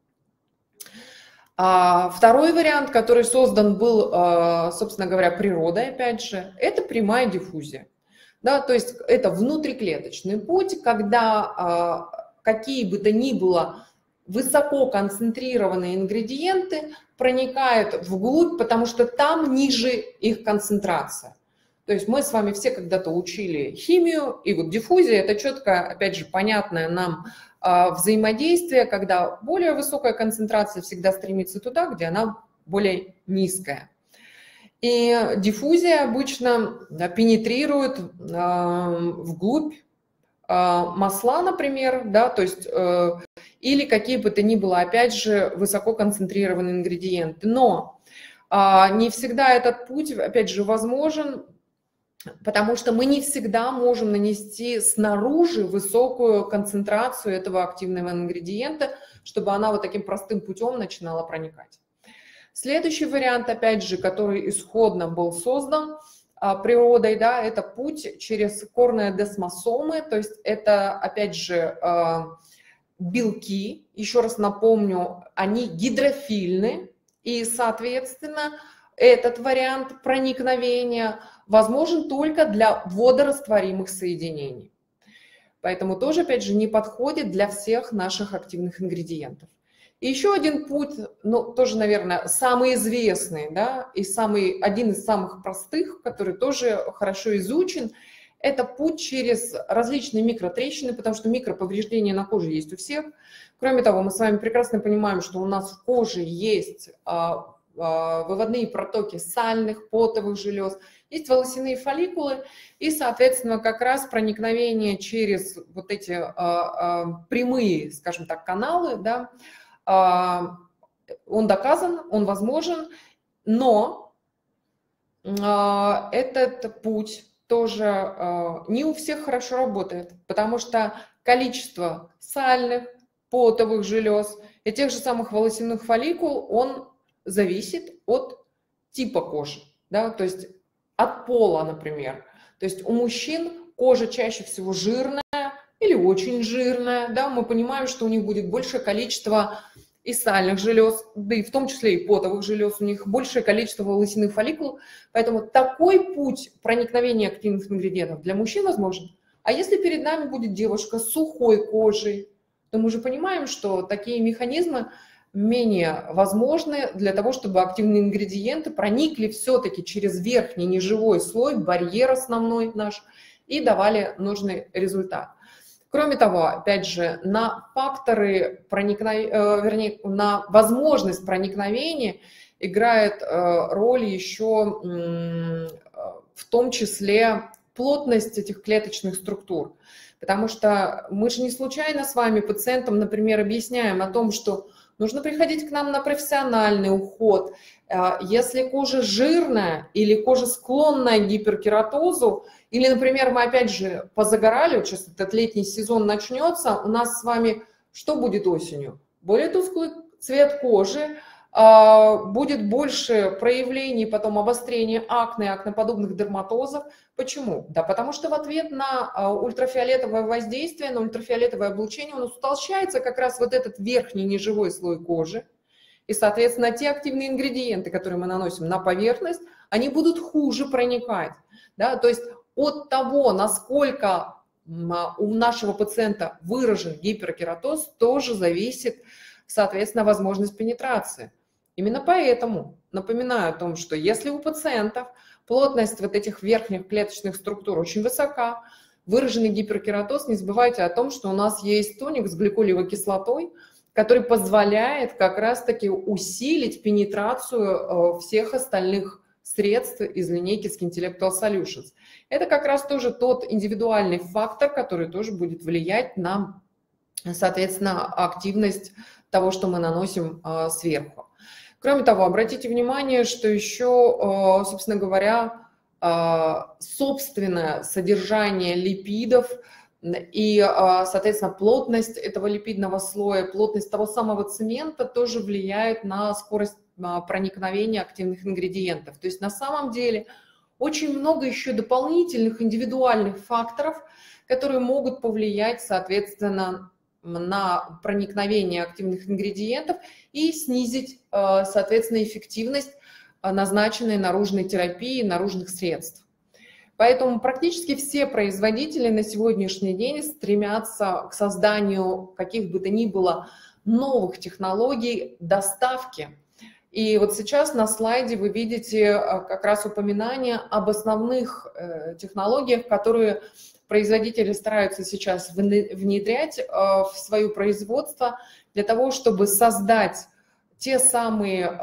Второй вариант, который создан был, собственно говоря, природой, опять же, это прямая диффузия. Да, то есть это внутриклеточный путь, когда какие бы то ни было высоко концентрированные ингредиенты проникают вглубь, потому что там ниже их концентрация. То есть мы с вами все когда-то учили химию, и вот диффузия – это четко, опять же, понятное нам взаимодействие, когда более высокая концентрация всегда стремится туда, где она более низкая. И диффузия обычно пенетрирует вглубь масла, например, да, то есть или какие бы то ни было, опять же, высоко концентрированные ингредиенты. Но не всегда этот путь, опять же, возможен, потому что мы не всегда можем нанести снаружи высокую концентрацию этого активного ингредиента, чтобы она вот таким простым путем начинала проникать. Следующий вариант, опять же, который исходно был создан природой, да, это путь через корнеодесмосомы, то есть это, опять же, белки, еще раз напомню, они гидрофильны, и, соответственно, этот вариант проникновения возможен только для водорастворимых соединений. Поэтому тоже, опять же, не подходит для всех наших активных ингредиентов. И еще один путь, ну, тоже, наверное, самый известный, да, и один из самых простых, который тоже хорошо изучен, это путь через различные микротрещины, потому что микроповреждения на коже есть у всех. Кроме того, мы с вами прекрасно понимаем, что у нас в коже есть выводные протоки сальных, потовых желез, есть волосяные фолликулы, и, соответственно, как раз проникновение через вот эти прямые, скажем так, каналы, да, он доказан, он возможен, но этот путь тоже не у всех хорошо работает, потому что количество сальных, потовых желез и тех же самых волосяных фолликул, он зависит от типа кожи, да, то есть от пола, например. То есть у мужчин кожа чаще всего жирная или очень жирная, да, мы понимаем, что у них будет большее количество и сальных желез, да и в том числе и потовых желез, у них большее количество волосяных фолликул, поэтому такой путь проникновения активных ингредиентов для мужчин возможен. А если перед нами будет девушка с сухой кожей, то мы же понимаем, что такие механизмы менее возможны для того, чтобы активные ингредиенты проникли все-таки через верхний неживой слой, барьер основной наш, и давали нужный результат. Кроме того, опять же, на факторы вернее, на возможность проникновения играет роль еще в том числе плотность этих клеточных структур. Потому что мы же не случайно с вами пациентам, например, объясняем о том, что нужно приходить к нам на профессиональный уход. Если кожа жирная или кожа склонная к гиперкератозу, или, например, мы опять же позагорали, вот сейчас этот летний сезон начнется, у нас с вами что будет осенью? Более тусклый цвет кожи, будет больше проявлений, потом обострения акне, акнеподобных дерматозов. Почему? Да потому что в ответ на ультрафиолетовое воздействие, на ультрафиолетовое облучение, он утолщается как раз вот этот верхний неживой слой кожи. И, соответственно, те активные ингредиенты, которые мы наносим на поверхность, они будут хуже проникать. Да? То есть от того, насколько у нашего пациента выражен гиперкератоз, тоже зависит, соответственно, возможность пенетрации. Именно поэтому напоминаю о том, что если у пациентов плотность вот этих верхних клеточных структур очень высока, выраженный гиперкератоз, не забывайте о том, что у нас есть тоник с гликолевой кислотой, который позволяет как раз-таки усилить пенетрацию всех остальных средств из линейки Skintellectual Solutions. Это как раз тоже тот индивидуальный фактор, который тоже будет влиять на, соответственно, активность того, что мы наносим сверху. Кроме того, обратите внимание, что еще, собственно говоря, собственное содержание липидов и, соответственно, плотность этого липидного слоя, плотность того самого цемента тоже влияет на скорость проникновения активных ингредиентов. То есть на самом деле очень много еще дополнительных индивидуальных факторов, которые могут повлиять, соответственно, на проникновение активных ингредиентов и снизить, соответственно, эффективность назначенной наружной терапии, наружных средств. Поэтому практически все производители на сегодняшний день стремятся к созданию каких бы то ни было новых технологий доставки. И вот сейчас на слайде вы видите как раз упоминание об основных технологиях, которые производители стараются сейчас внедрять в свое производство для того, чтобы создать те самые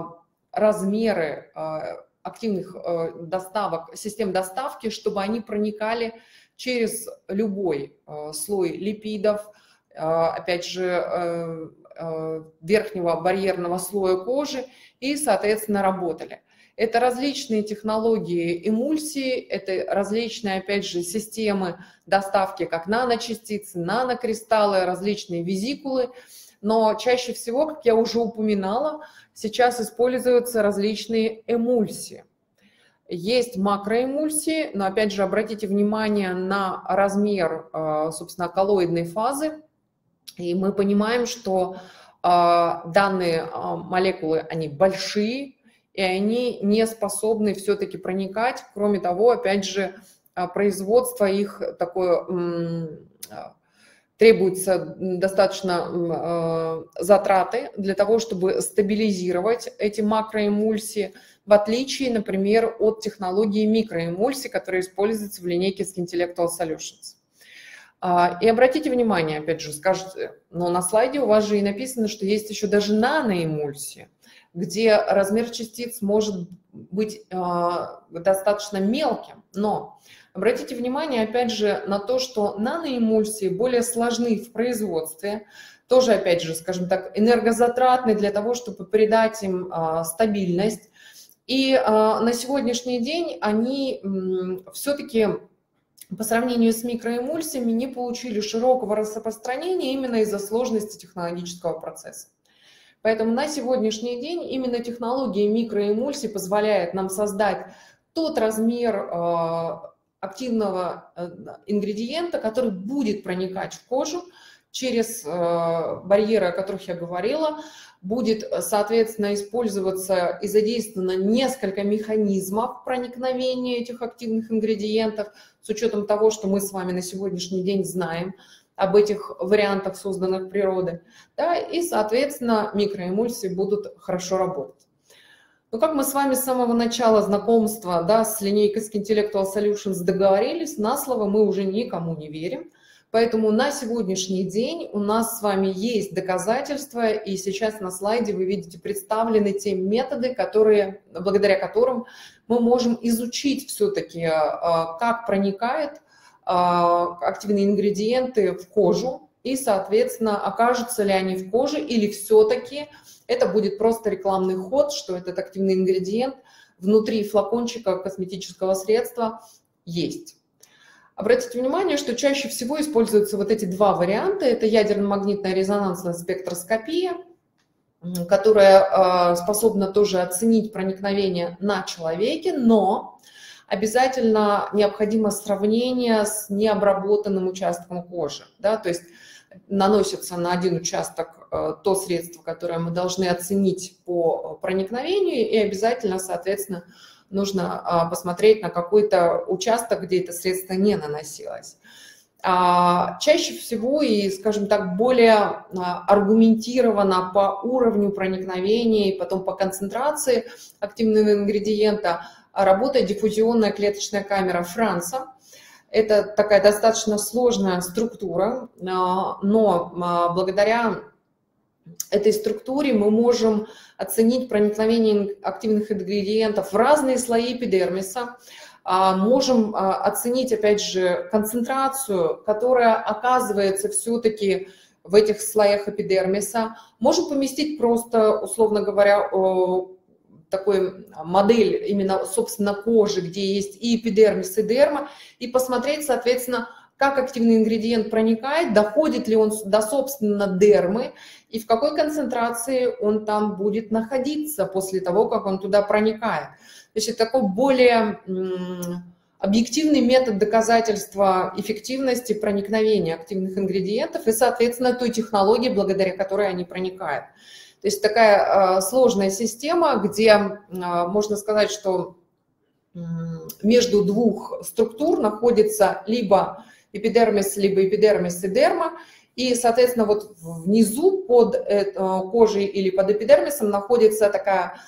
размеры активных доставок, систем доставки, чтобы они проникали через любой слой липидов, опять же, верхнего барьерного слоя кожи и, соответственно, работали. Это различные технологии эмульсии, это различные, опять же, системы доставки, как наночастицы, нанокристаллы, различные визикулы. Но чаще всего, как я уже упоминала, сейчас используются различные эмульсии. Есть макроэмульсии, но, опять же, обратите внимание на размер, собственно, коллоидной фазы. И мы понимаем, что данные молекулы, они большие, и они не способны все-таки проникать. Кроме того, опять же, производство их такое требуется достаточно затраты для того, чтобы стабилизировать эти макроэмульсии, в отличие, например, от технологии микроэмульсии, которая используется в линейке Skintellectual Solutions. И обратите внимание, опять же, скажете, но на слайде у вас же и написано, что есть еще даже наноэмульсии, где размер частиц может быть достаточно мелким, но обратите внимание, опять же, на то, что наноэмульсии более сложны в производстве, тоже, опять же, скажем так, энергозатратны для того, чтобы придать им стабильность. И на сегодняшний день они все-таки по сравнению с микроэмульсиями не получили широкого распространения именно из-за сложности технологического процесса. Поэтому на сегодняшний день именно технология микроэмульсий позволяет нам создать тот размер активного ингредиента, который будет проникать в кожу через барьеры, о которых я говорила, будет, соответственно, использоваться и задействовано несколько механизмов проникновения этих активных ингредиентов, с учетом того, что мы с вами на сегодняшний день знаем об этих вариантах, созданных природой, да, и, соответственно, микроэмульсии будут хорошо работать. Но как мы с вами с самого начала знакомства, да, с линейкой Skintellectual Solutions договорились, на слово мы уже никому не верим. Поэтому на сегодняшний день у нас с вами есть доказательства, и сейчас на слайде вы видите представлены те методы, благодаря которым мы можем изучить все-таки, как проникают активные ингредиенты в кожу, и, соответственно, окажутся ли они в коже, или все-таки это будет просто рекламный ход, что этот активный ингредиент внутри флакончика косметического средства есть. Обратите внимание, что чаще всего используются вот эти два варианта. Это ядерно-магнитная резонансная спектроскопия, которая способна тоже оценить проникновение на человеке, но обязательно необходимо сравнение с необработанным участком кожи. Да? То есть наносится на один участок то средство, которое мы должны оценить по проникновению, и обязательно, соответственно, нужно посмотреть на какой-то участок, где это средство не наносилось. Чаще всего и, скажем так, более аргументированно по уровню проникновения и потом по концентрации активного ингредиента работает диффузионная клеточная камера Франца. Это такая достаточно сложная структура, но благодаря этой структуре мы можем оценить проникновение активных ингредиентов в разные слои эпидермиса, можем оценить, опять же, концентрацию, которая оказывается все-таки в этих слоях эпидермиса, можем поместить просто, условно говоря, такой модель именно, собственно, кожи, где есть и эпидермис, и дерма, и посмотреть, соответственно, как активный ингредиент проникает, доходит ли он до, собственно, дермы, и в какой концентрации он там будет находиться после того, как он туда проникает. То есть это такой более объективный метод доказательства эффективности проникновения активных ингредиентов и, соответственно, той технологии, благодаря которой они проникают. То есть такая сложная система, где можно сказать, что между двух структур находится либо эпидермис и дерма, и, соответственно, вот внизу под кожей или под эпидермисом находится такая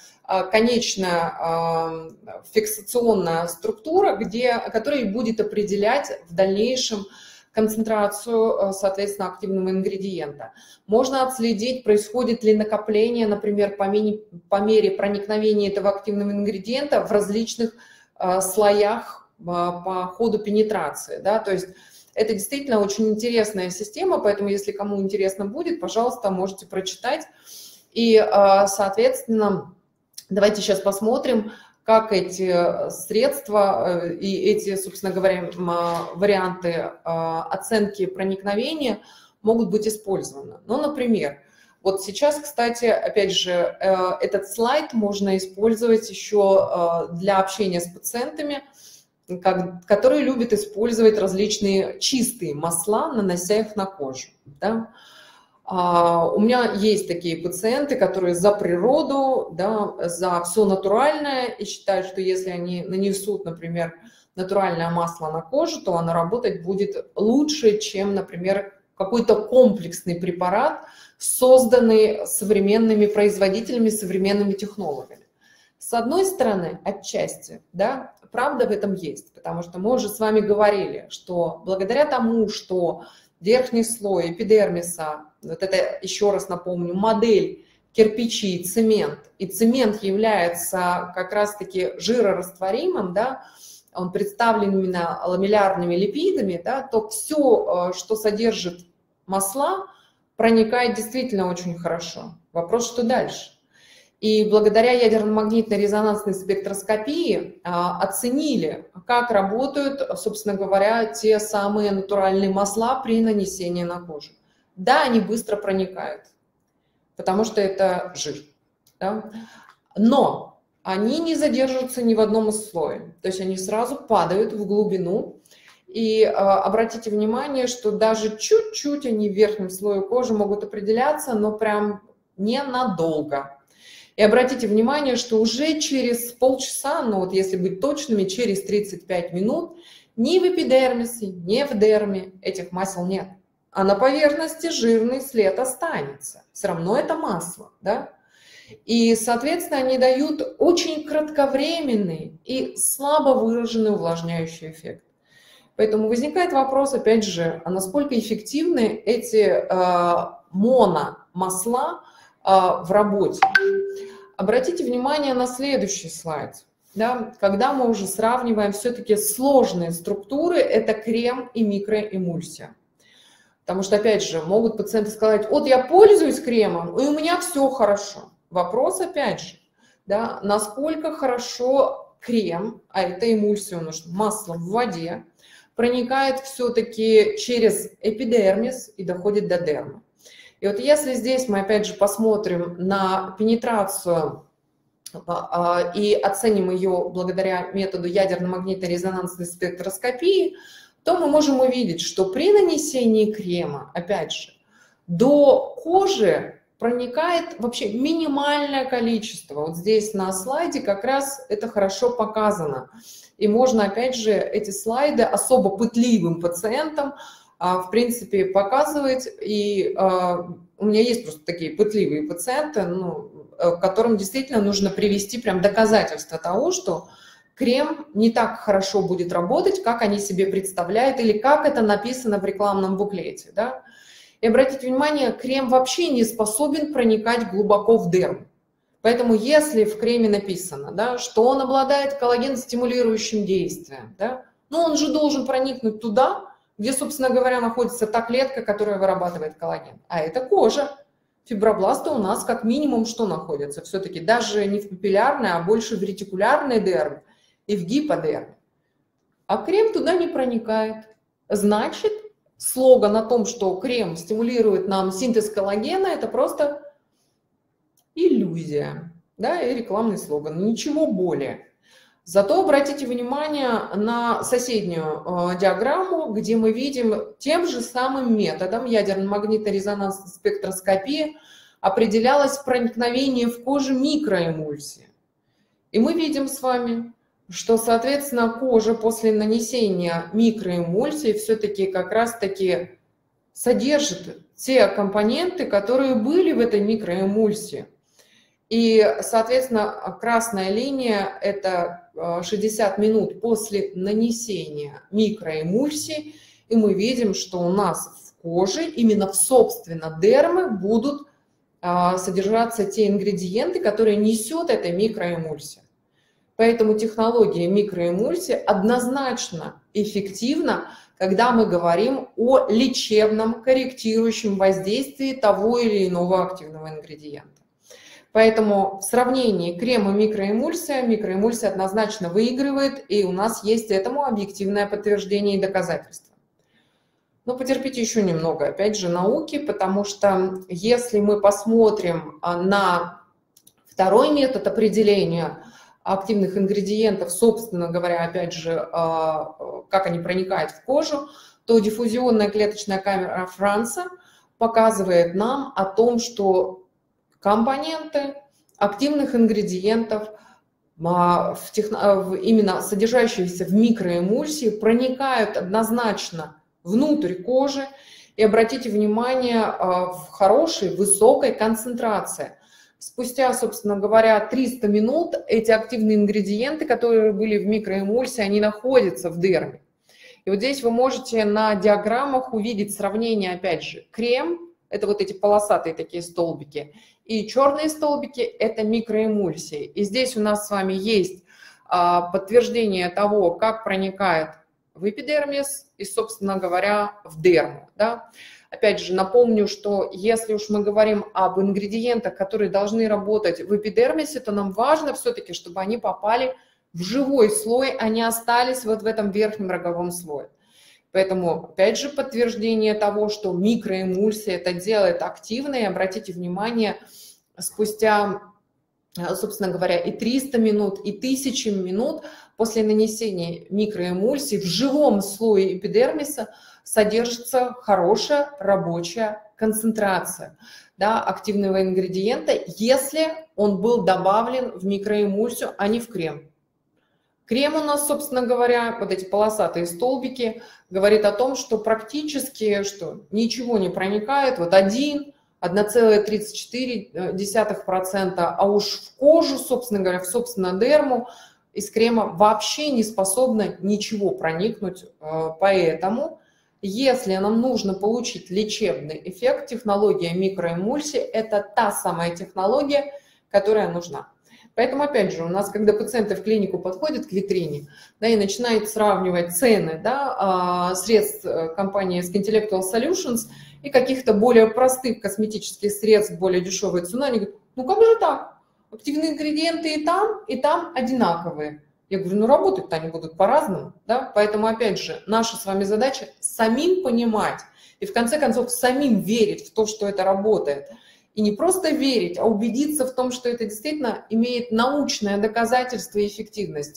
конечная фиксационная структура, которая будет определять в дальнейшем концентрацию, соответственно, активного ингредиента. Можно отследить, происходит ли накопление, например, по мере проникновения этого активного ингредиента в различных слоях по ходу пенетрации. Да? То есть это действительно очень интересная система, поэтому если кому интересно будет, пожалуйста, можете прочитать. И, соответственно, давайте сейчас посмотрим, как эти средства и эти, собственно говоря, варианты оценки проникновения могут быть использованы. Ну, например, вот сейчас, кстати, опять же, этот слайд можно использовать еще для общения с пациентами, которые любят использовать различные чистые масла, нанося их на кожу. Да? У меня есть такие пациенты, которые за природу, да, за все натуральное и считают, что если они нанесут, например, натуральное масло на кожу, то оно работать будет лучше, чем, например, какой-то комплексный препарат, созданный современными производителями, современными технологами. С одной стороны, отчасти, да, правда в этом есть, потому что мы уже с вами говорили, что благодаря тому, что верхний слой эпидермиса, вот это, еще раз напомню, модель кирпичи и цемент является как раз-таки жирорастворимым, да, он представлен именно ламеллярными липидами, да, то все, что содержит масла, проникает действительно очень хорошо. Вопрос, что дальше? И благодаря ядерно-магнитной резонансной спектроскопии оценили, как работают, собственно говоря, те самые натуральные масла при нанесении на кожу. Да, они быстро проникают, потому что это жир. Да? Но они не задерживаются ни в одном из слоев. То есть они сразу падают в глубину. И обратите внимание, что даже чуть-чуть они в верхнем слое кожи могут определяться, но прям ненадолго. И обратите внимание, что уже через полчаса, ну вот если быть точными, через 35 минут ни в эпидермисе, ни в дерме этих масел нет. А на поверхности жирный след останется. Все равно это масло, да? И, соответственно, они дают очень кратковременный и слабо выраженный увлажняющий эффект. Поэтому возникает вопрос, опять же, а насколько эффективны эти мономасла в работе. Обратите внимание на следующий слайд. Да, когда мы уже сравниваем все-таки сложные структуры, это крем и микроэмульсия. Потому что, опять же, могут пациенты сказать, вот я пользуюсь кремом, и у меня все хорошо. Вопрос, опять же, да, насколько хорошо крем, а это эмульсия, масло в воде, проникает все-таки через эпидермис и доходит до дермы. И вот если здесь мы опять же посмотрим на пенетрацию и оценим ее благодаря методу ядерно-магнитной резонансной спектроскопии, то мы можем увидеть, что при нанесении крема, опять же, до кожи проникает вообще минимальное количество. Вот здесь на слайде как раз это хорошо показано. И можно, опять же, эти слайды особо пытливым пациентам, в принципе, показывать. И у меня есть просто такие пытливые пациенты, которым действительно нужно привести прям доказательства того, что крем не так хорошо будет работать, как они себе представляют, или как это написано в рекламном буклете. Да? И обратите внимание, крем вообще не способен проникать глубоко в дерму. Поэтому если в креме написано, да, что он обладает коллаген-стимулирующим действием, да, он же должен проникнуть туда, где, собственно говоря, находится та клетка, которая вырабатывает коллаген. А это кожа. Фибробласты у нас как минимум что находятся? Все-таки даже не в папиллярной, а больше в ретикулярной дерме и в гиподерме. А крем туда не проникает. Значит, слоган о том, что крем стимулирует нам синтез коллагена, это просто иллюзия, да, и рекламный слоган, ничего более. Зато обратите внимание на соседнюю диаграмму, где мы видим тем же самым методом ядерно-магнитно-резонансной спектроскопии определялось проникновение в кожу микроэмульсии. И мы видим с вами, что, соответственно, кожа после нанесения микроэмульсии все-таки как раз-таки содержит те компоненты, которые были в этой микроэмульсии. И, соответственно, красная линия – это 60 минут после нанесения микроэмульсии, и мы видим, что у нас в коже, именно в собственно дерме, будут содержаться те ингредиенты, которые несет эта микроэмульсия. Поэтому технология микроэмульсии однозначно эффективна, когда мы говорим о лечебном корректирующем воздействии того или иного активного ингредиента. Поэтому в сравнении крема микроэмульсия, микроэмульсия однозначно выигрывает, и у нас есть этому объективное подтверждение и доказательство. Но потерпите еще немного, опять же, науки, потому что если мы посмотрим на второй метод определения активных ингредиентов, собственно говоря, опять же, как они проникают в кожу, то диффузионная клеточная камера Франца показывает нам о том, что компоненты активных ингредиентов, именно содержащиеся в микроэмульсии, проникают однозначно внутрь кожи. И обратите внимание, в хорошей, высокой концентрации. Спустя, собственно говоря, 300 минут эти активные ингредиенты, которые были в микроэмульсии, они находятся в дерме. И вот здесь вы можете на диаграммах увидеть сравнение, опять же, крем, это вот эти полосатые такие столбики, и черные столбики – это микроэмульсии. И здесь у нас с вами есть подтверждение того, как проникает в эпидермис и, собственно говоря, в дерму. Да? Опять же, напомню, что если уж мы говорим об ингредиентах, которые должны работать в эпидермисе, то нам важно все-таки, чтобы они попали в живой слой, а не остались вот в этом верхнем роговом слое. Поэтому, опять же, подтверждение того, что микроэмульсия это делает активно, и обратите внимание, спустя, собственно говоря, и 300 минут, и 1000 минут после нанесения микроэмульсии в живом слое эпидермиса содержится хорошая рабочая концентрация, да, активного ингредиента, если он был добавлен в микроэмульсию, а не в крем. Крем у нас, собственно говоря, вот эти полосатые столбики, говорит о том, что практически ничего не проникает, вот 1,34%, а уж в кожу, собственно говоря, в собственно дерму из крема вообще не способно ничего проникнуть. Поэтому, если нам нужно получить лечебный эффект, технология микроэмульсии – это та самая технология, которая нужна. Поэтому, опять же, у нас, когда пациенты в клинику подходят к витрине, да, и начинают сравнивать цены, да, средств компании Skintellectual Solutions и каких-то более простых косметических средств, более дешевой ценой, они говорят, ну как же так? Активные ингредиенты и там одинаковые. Я говорю, ну работать-то они будут по-разному, да, поэтому, опять же, наша с вами задача самим понимать и, в конце концов, самим верить в то, что это работает. И не просто верить, а убедиться в том, что это действительно имеет научное доказательство эффективности.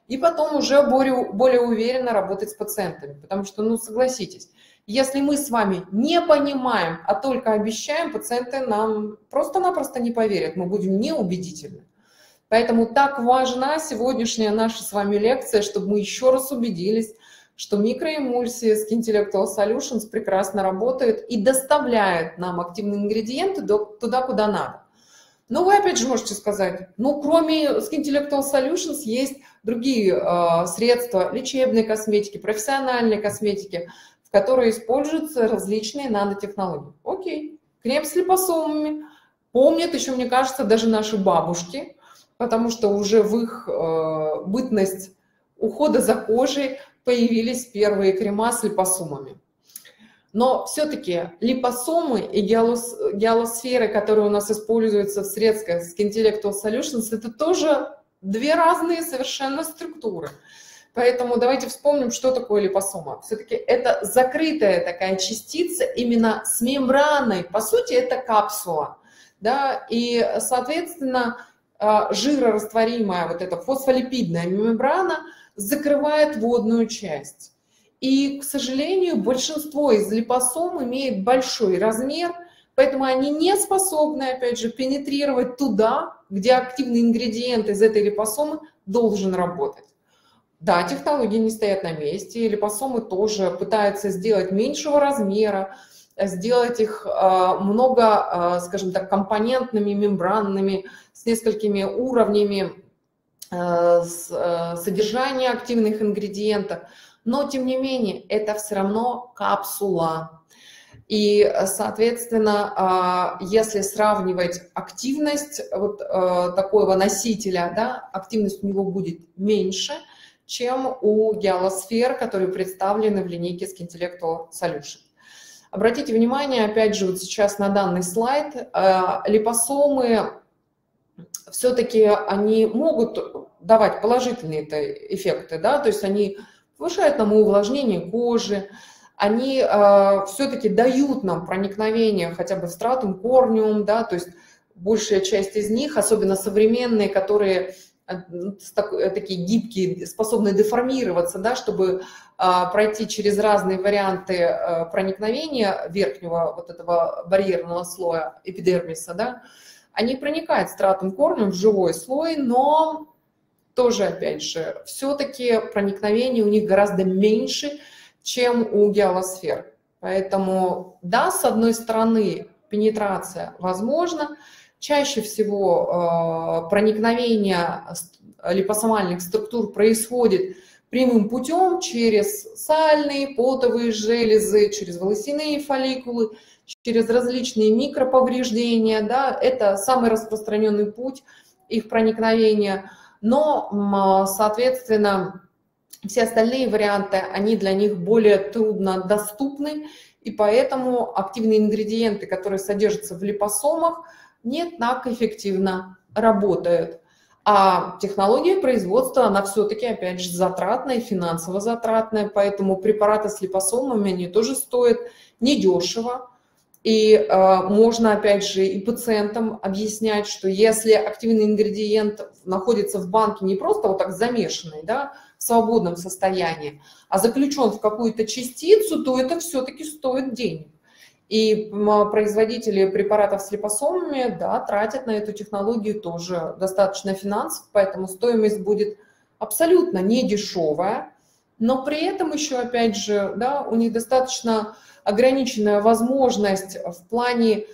и потом уже более уверенно работать с пациентами. Потому что, ну, согласитесь, если мы с вами не понимаем, а только обещаем, пациенты нам просто-напросто не поверят, мы будем неубедительны. Поэтому так важна сегодняшняя наша с вами лекция, чтобы мы еще раз убедились, что микроэмульсия Skin Intellectual Solutions прекрасно работает и доставляет нам активные ингредиенты туда, куда надо. Но вы опять же можете сказать, ну, кроме Skin Intellectual Solutions есть другие средства лечебной косметики, профессиональной косметики, в которой используются различные нанотехнологии. Окей, крем с липосомами помнят еще, мне кажется, даже наши бабушки, потому что уже в их бытность ухода за кожей появились первые крема с липосомами. Но все-таки липосомы и гиалосферы, которые у нас используются в средствах Skin Intellectual Solutions, это тоже две разные совершенно структуры. Поэтому давайте вспомним, что такое липосома. Все-таки это закрытая такая частица именно с мембраной. По сути, это капсула. Да? И, соответственно, жирорастворимая вот эта фосфолипидная мембрана закрывает водную часть. И, к сожалению, большинство из липосом имеет большой размер, поэтому они не способны, опять же, пенетрировать туда, где активный ингредиент из этой липосомы должен работать. Да, технологии не стоят на месте, липосомы тоже пытаются сделать меньшего размера, сделать их много, скажем так, компонентными, мембранными, с несколькими уровнями содержания активных ингредиентов. Но, тем не менее, это все равно капсула. И, соответственно, если сравнивать активность вот такого носителя, да, активность у него будет меньше, чем у гиалосфер, которые представлены в линейке Skin Intellectual Solutions. Обратите внимание, опять же, вот сейчас на данный слайд, липосомы все-таки они могут давать положительные эффекты, да, то есть они повышают нам увлажнение кожи, они все-таки дают нам проникновение хотя бы в стратум корниум, да, то есть большая часть из них, особенно современные, которые такие гибкие, способны деформироваться, да, чтобы пройти через разные варианты проникновения верхнего вот этого барьерного слоя эпидермиса, да, они проникают в стратум корниум, в живой слой, но тоже, опять же, все-таки проникновение у них гораздо меньше, чем у гиалосфер. Поэтому, да, с одной стороны, пенетрация возможна. Чаще всего проникновение липосомальных структур происходит прямым путем через сальные, потовые железы, через волосяные фолликулы, через различные микроповреждения. Да, это самый распространенный путь их проникновения. Но, соответственно, все остальные варианты, они для них более труднодоступны, и поэтому активные ингредиенты, которые содержатся в липосомах, не так эффективно работают. А технология производства, она все-таки, опять же, затратная, финансово затратная, поэтому препараты с липосомами, они тоже стоят недешево. И можно, опять же, и пациентам объяснять, что если активный ингредиент находится в банке не просто вот так замешанный, да, в свободном состоянии, а заключен в какую-то частицу, то это все-таки стоит денег. И производители препаратов с липосомами, да, тратят на эту технологию тоже достаточно финансов, поэтому стоимость будет абсолютно не дешевая, но при этом еще, опять же, да, у них достаточно ограниченная возможность в плане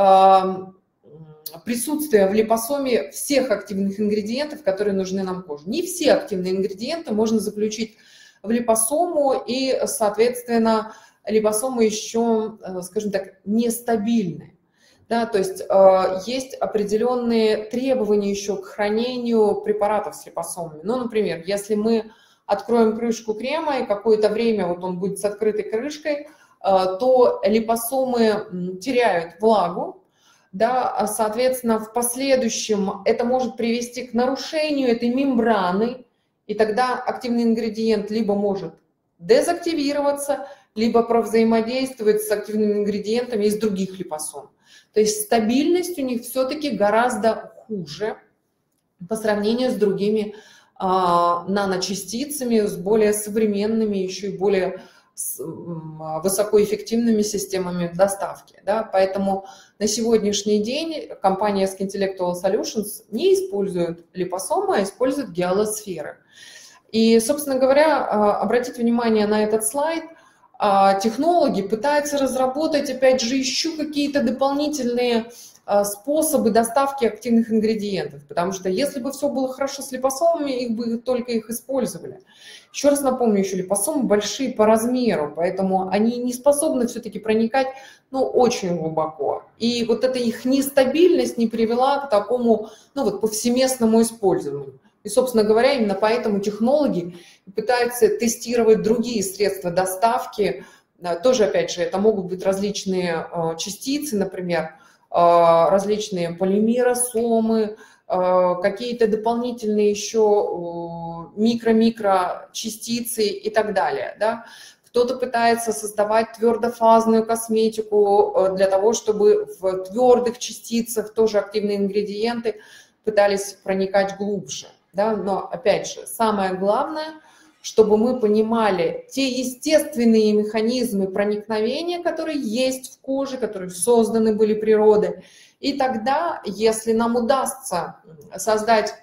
присутствия в липосоме всех активных ингредиентов, которые нужны нам коже. Не все активные ингредиенты можно заключить в липосому, и, соответственно, липосомы еще, скажем так, нестабильны. Да, то есть есть определенные требования еще к хранению препаратов с липосомами. Ну, например, если мы откроем крышку крема, и какое-то время вот он будет с открытой крышкой, то липосомы теряют влагу, да, соответственно, в последующем это может привести к нарушению этой мембраны, и тогда активный ингредиент либо может дезактивироваться, либо провзаимодействовать с активными ингредиентами из других липосом. То есть стабильность у них все-таки гораздо хуже по сравнению с другими наночастицами, с более современными, еще и более высокоэффективными системами доставки. Да? Поэтому на сегодняшний день компания SK Intellectual Solutions не использует липосомы, а использует гиалосферы. И, собственно говоря, обратите внимание на этот слайд, технологи пытаются разработать, опять же, еще какие-то дополнительные способы доставки активных ингредиентов, потому что если бы все было хорошо с липосомами, только их использовали. Еще раз напомню, еще липосомы большие по размеру, поэтому они не способны все-таки проникать, ну, очень глубоко. И вот эта их нестабильность не привела к такому, ну, вот повсеместному использованию. И, собственно говоря, именно поэтому технологи пытаются тестировать другие средства доставки. Тоже, опять же, это могут быть различные частицы, например, различные полимеросомы, какие-то дополнительные еще микро-микро частицы и так далее. Да? Кто-то пытается создавать твердофазную косметику для того, чтобы в твердых частицах тоже активные ингредиенты пытались проникать глубже. Да? Но, опять же, самое главное, чтобы мы понимали те естественные механизмы проникновения, которые есть в коже, которые созданы были природой. И тогда, если нам удастся создать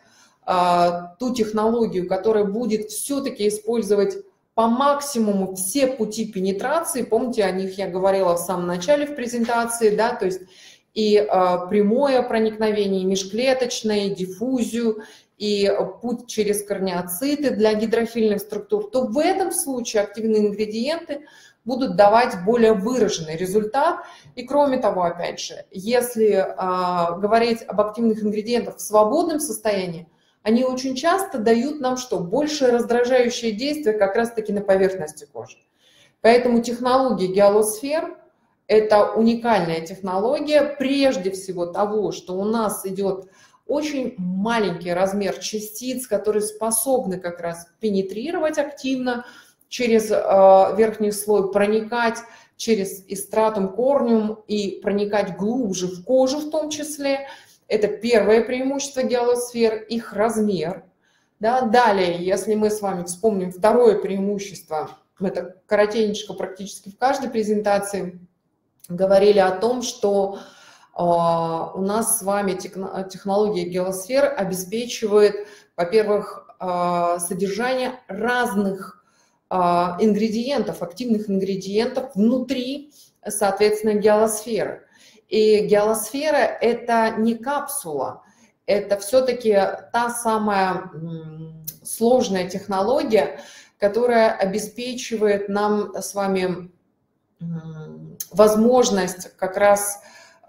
ту технологию, которая будет все-таки использовать по максимуму все пути пенетрации, помните, о них я говорила в самом начале в презентации, да, то есть и прямое проникновение, и межклеточное, и диффузию, и путь через корнеоциты для гидрофильных структур, то в этом случае активные ингредиенты будут давать более выраженный результат. И кроме того, опять же, если говорить об активных ингредиентах в свободном состоянии, они очень часто дают нам что? Большее раздражающее действие как раз-таки на поверхности кожи. Поэтому технология гиалосфер – это уникальная технология прежде всего того, что у нас идет очень маленький размер частиц, которые способны как раз пенетрировать активно через верхний слой, проникать через истратум корниум и проникать глубже в кожу в том числе. Это первое преимущество гиалосфер, их размер. Да? Далее, если мы с вами вспомним второе преимущество, это коротенько практически в каждой презентации говорили о том, что у нас с вами технология гиалосфер обеспечивает, во-первых, содержание разных ингредиентов, активных ингредиентов внутри, соответственно, гиалосферы. И гиалосфера – это не капсула, это все-таки та самая сложная технология, которая обеспечивает нам с вами возможность как раз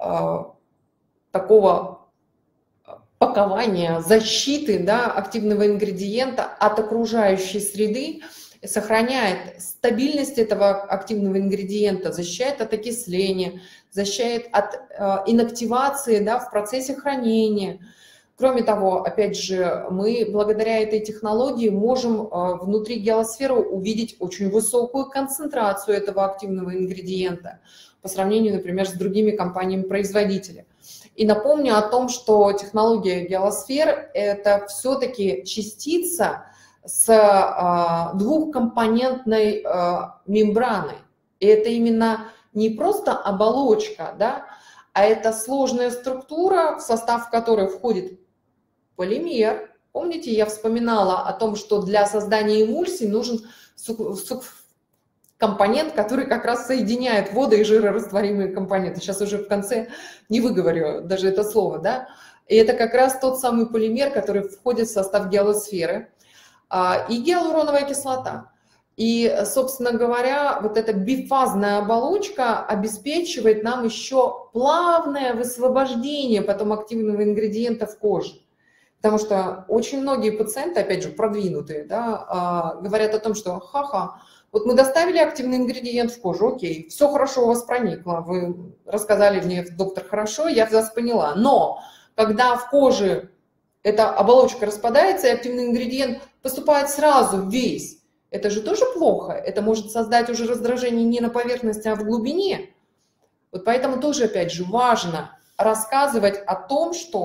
такого пакования, защиты, да, активного ингредиента от окружающей среды, сохраняет стабильность этого активного ингредиента, защищает от окисления, защищает от инактивации, да, в процессе хранения. Кроме того, опять же, мы благодаря этой технологии можем внутри гиалосферы увидеть очень высокую концентрацию этого активного ингредиента по сравнению, например, с другими компаниями-производителями. И напомню о том, что технология гиалосфер – это все-таки частица с двухкомпонентной мембраной. И это именно не просто оболочка, да, а это сложная структура, в состав которой входит полимер. Помните, я вспоминала о том, что для создания эмульсий нужен компонент, который как раз соединяет воду и жирорастворимые компоненты. Сейчас уже в конце не выговорю даже это слово, да. И это как раз тот самый полимер, который входит в состав гиалосферы. И гиалуроновая кислота. И, собственно говоря, вот эта бифазная оболочка обеспечивает нам еще плавное высвобождение потом активного ингредиента в коже. Потому что очень многие пациенты, опять же, продвинутые, да, говорят о том, что ха-ха, вот мы доставили активный ингредиент в кожу, окей, все хорошо у вас проникло, вы рассказали мне, доктор, хорошо, я вас поняла. Но когда в коже эта оболочка распадается, и активный ингредиент поступает сразу весь, это же тоже плохо, это может создать уже раздражение не на поверхности, а в глубине. Вот поэтому тоже, опять же, важно рассказывать о том, что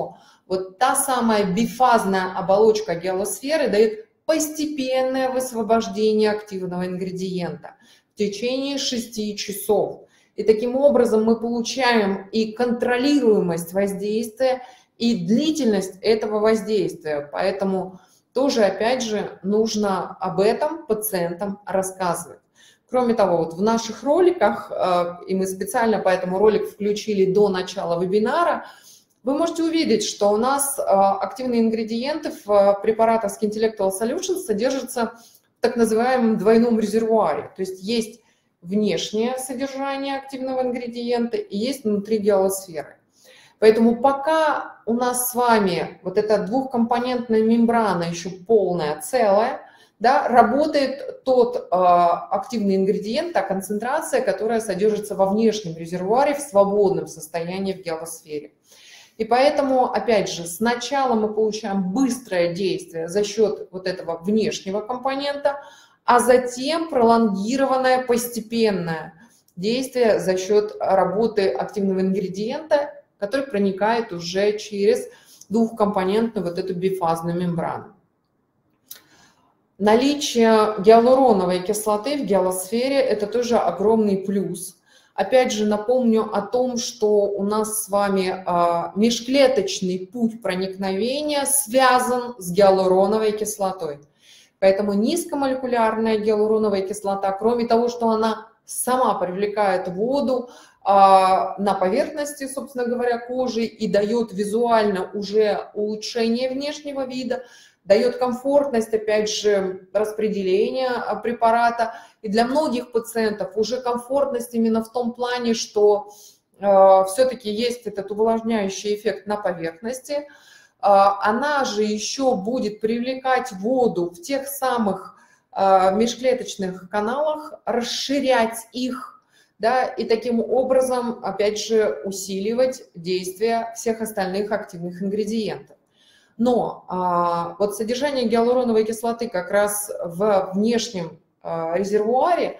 вот та самая бифазная оболочка геосферы дает постепенное высвобождение активного ингредиента в течение 6 часов. И таким образом мы получаем и контролируемость воздействия, и длительность этого воздействия. Поэтому тоже, опять же, нужно об этом пациентам рассказывать. Кроме того, вот в наших роликах, и мы специально поэтому ролик включили до начала вебинара, вы можете увидеть, что у нас активные ингредиенты в препаратах Skintellectual Solutions содержатся в так называемом двойном резервуаре. То есть есть внешнее содержание активного ингредиента и есть внутри геосферы. Поэтому пока у нас с вами вот эта двухкомпонентная мембрана еще полная, целая, да, работает тот активный ингредиент, та концентрация, которая содержится во внешнем резервуаре в свободном состоянии в геосфере. И поэтому, опять же, сначала мы получаем быстрое действие за счет вот этого внешнего компонента, а затем пролонгированное постепенное действие за счет работы активного ингредиента, который проникает уже через двухкомпонентную вот эту бифазную мембрану. Наличие гиалуроновой кислоты в геосфере – это тоже огромный плюс. Опять же, напомню о том, что у нас с вами межклеточный путь проникновения связан с гиалуроновой кислотой. Поэтому низкомолекулярная гиалуроновая кислота, кроме того, что она сама привлекает воду на поверхности, собственно говоря, кожи и дает визуально уже улучшение внешнего вида, дает комфортность, опять же, распределения препарата. И для многих пациентов уже комфортность именно в том плане, что все-таки есть этот увлажняющий эффект на поверхности. Она же еще будет привлекать воду в тех самых межклеточных каналах, расширять их, да, и таким образом, опять же, усиливать действие всех остальных активных ингредиентов. Но вот содержание гиалуроновой кислоты как раз в внешнем резервуаре,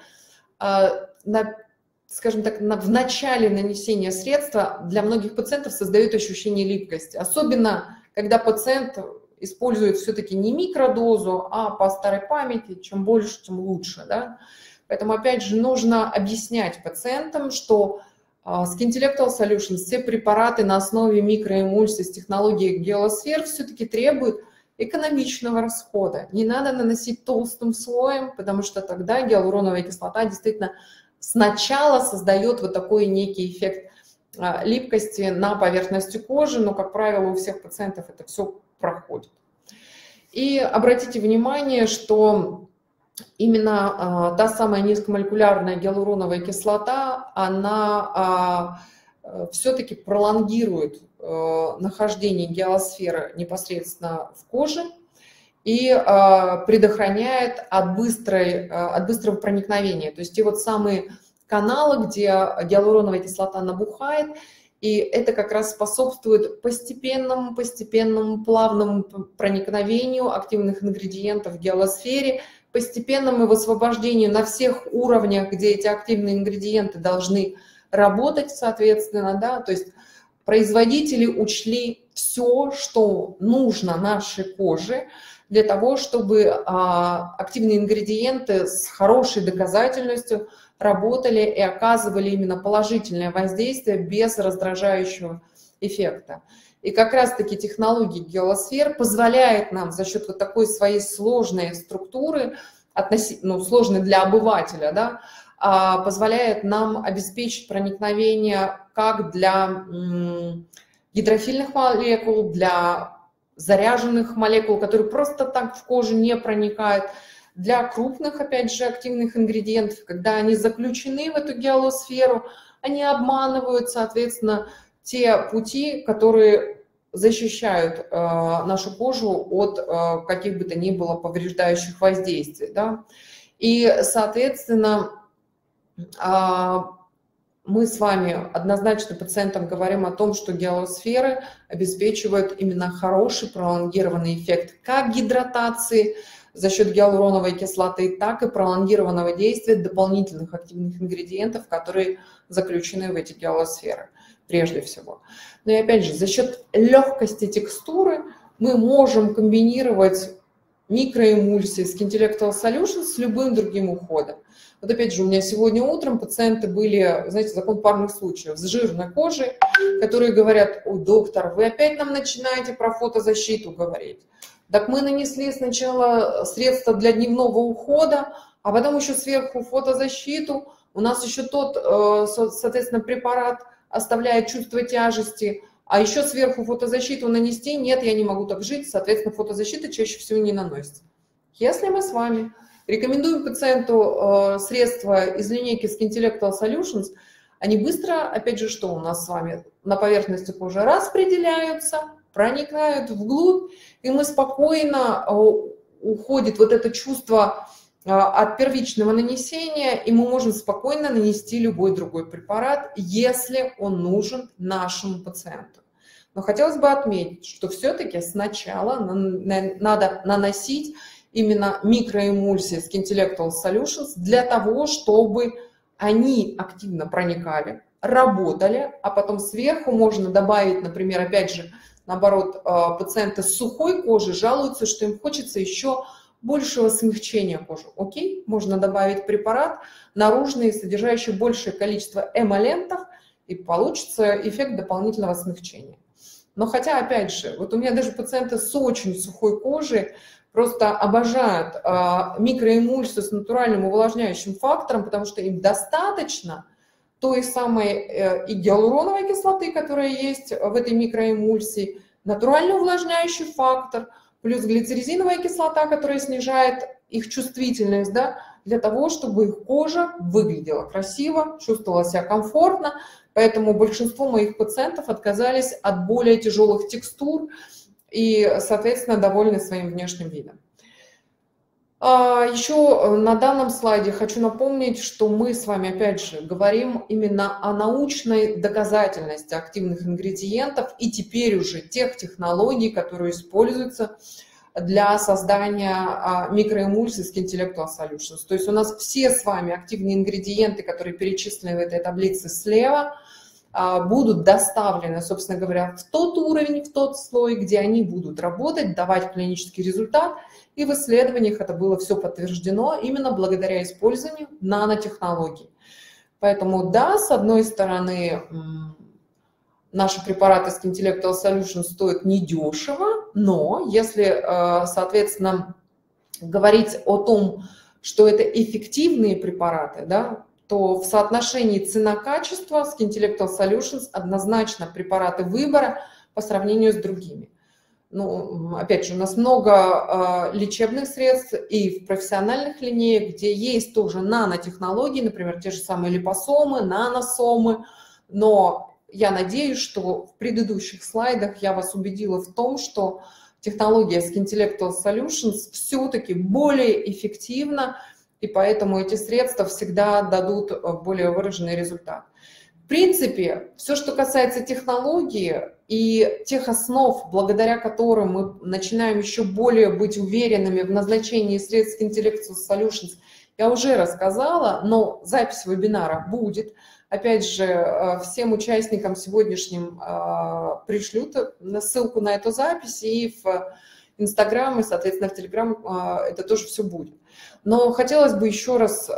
скажем так, в начале нанесения средства для многих пациентов создает ощущение липкости. Особенно, когда пациент использует все-таки не микродозу, а по старой памяти, чем больше, тем лучше. Да? Поэтому, опять же, нужно объяснять пациентам, что Skintellectual Solutions, все препараты на основе микроэмульсий с технологией геосфер все-таки требуют экономичного расхода. Не надо наносить толстым слоем, потому что тогда гиалуроновая кислота действительно сначала создает вот такой некий эффект липкости на поверхности кожи, но, как правило, у всех пациентов это все проходит. И обратите внимание, что именно та самая низкомолекулярная гиалуроновая кислота, она все-таки пролонгирует нахождение геосферы непосредственно в коже и предохраняет от быстрого проникновения. То есть те вот самые каналы, где гиалуроновая кислота набухает, и это как раз способствует постепенному, плавному проникновению активных ингредиентов в геосфере, постепенному высвобождению на всех уровнях, где эти активные ингредиенты должны работать, соответственно, да, то есть производители учли все, что нужно нашей коже для того, чтобы активные ингредиенты с хорошей доказательностью работали и оказывали именно положительное воздействие без раздражающего эффекта. И как раз-таки технология геосфер позволяет нам за счет вот такой своей сложной структуры, сложной для обывателя, да, позволяет нам обеспечить проникновение как для гидрофильных молекул, для заряженных молекул, которые просто так в кожу не проникают, для крупных, опять же, активных ингредиентов, когда они заключены в эту геосферу, они обманывают, соответственно, те пути, которые защищают нашу кожу от каких бы то ни было повреждающих воздействий. Да? И, соответственно, мы с вами однозначно пациентам говорим о том, что геосферы обеспечивают именно хороший пролонгированный эффект как гидратации, за счет гиалуроновой кислоты, так и пролонгированного действия дополнительных активных ингредиентов, которые заключены в эти гиалосферы прежде всего. Но и опять же, за счет легкости текстуры мы можем комбинировать микроэмульсии Skintellectual Solutions с любым другим уходом. Вот опять же, у меня сегодня утром пациенты были, знаете, закон парных случаев, с жирной кожей, которые говорят: ой, доктор, вы опять нам начинаете про фотозащиту говорить. Так мы нанесли сначала средства для дневного ухода, а потом еще сверху фотозащиту. У нас еще тот, соответственно, препарат оставляет чувство тяжести, а еще сверху фотозащиту нанести, нет, я не могу так жить, соответственно, фотозащита чаще всего не наносится. Если мы с вами рекомендуем пациенту средства из линейки Skintellectual Solutions, они быстро, опять же, что у нас с вами на поверхности кожи распределяются, проникают вглубь, и мы спокойно, уходит вот это чувство от первичного нанесения, и мы можем спокойно нанести любой другой препарат, если он нужен нашему пациенту. Но хотелось бы отметить, что все-таки сначала надо наносить именно микроэмульсии Skintellectual Solutions для того, чтобы они активно проникали, работали, а потом сверху можно добавить, например, опять же, наоборот, пациенты с сухой кожей жалуются, что им хочется еще большего смягчения кожи. Окей, можно добавить препарат наружный, содержащий большее количество эмолентов, и получится эффект дополнительного смягчения. Но хотя, опять же, вот у меня даже пациенты с очень сухой кожей просто обожают микроэмульсию с натуральным увлажняющим фактором, потому что им достаточно той самой и гиалуроновой кислоты, которая есть в этой микроэмульсии, натуральный увлажняющий фактор, плюс глицеризиновая кислота, которая снижает их чувствительность, да, для того, чтобы их кожа выглядела красиво, чувствовала себя комфортно. Поэтому большинство моих пациентов отказались от более тяжелых текстур и, соответственно, довольны своим внешним видом. Еще на данном слайде хочу напомнить, что мы с вами, опять же, говорим именно о научной доказательности активных ингредиентов и теперь уже тех технологий, которые используются для создания микроэмульсий Skintellectual Solutions. То есть у нас все с вами активные ингредиенты, которые перечислены в этой таблице слева, будут доставлены, собственно говоря, в тот уровень, в тот слой, где они будут работать, давать клинический результат. И в исследованиях это было все подтверждено именно благодаря использованию нанотехнологий. Поэтому да, с одной стороны, наши препараты Skintellectual Solutions стоят недешево, но если, соответственно, говорить о том, что это эффективные препараты, да, то в соотношении цена-качество Skintellectual Solutions однозначно препараты выбора по сравнению с другими. Ну, опять же, у нас много лечебных средств и в профессиональных линеях, где есть тоже нанотехнологии, например, те же самые липосомы, наносомы, но я надеюсь, что в предыдущих слайдах я вас убедила в том, что технология Skintellectual Solutions все-таки более эффективна, и поэтому эти средства всегда дадут более выраженный результат. В принципе, все, что касается технологии и тех основ, благодаря которым мы начинаем еще более быть уверенными в назначении средств Skintellectual Solutions, я уже рассказала, но запись вебинара будет. Опять же, всем участникам сегодняшним пришлют ссылку на эту запись, и в Инстаграм, и, соответственно, в Телеграм это тоже все будет. Но хотелось бы еще раз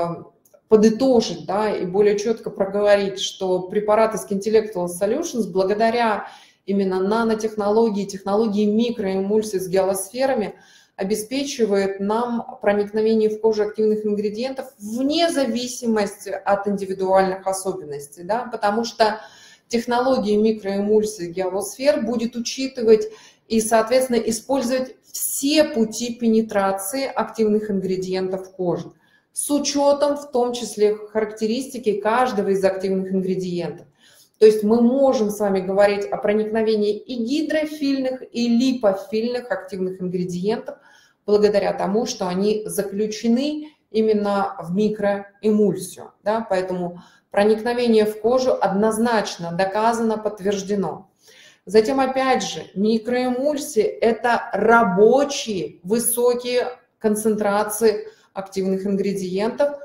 подытожить, да, и более четко проговорить, что препараты Skintellectual Solutions благодаря именно нанотехнологии, технологии микроэмульсий с гиалосферами обеспечивает нам проникновение в кожу активных ингредиентов вне зависимости от индивидуальных особенностей, да, потому что технология микроэмульсий гиалосфер будет учитывать и, соответственно, использовать все пути пенетрации активных ингредиентов в кожу, с учетом в том числе характеристики каждого из активных ингредиентов. То есть мы можем с вами говорить о проникновении и гидрофильных, и липофильных активных ингредиентов благодаря тому, что они заключены именно в микроэмульсию. Да? Поэтому проникновение в кожу однозначно доказано, подтверждено. Затем, опять же, микроэмульсии – это рабочие, высокие концентрации активных ингредиентов,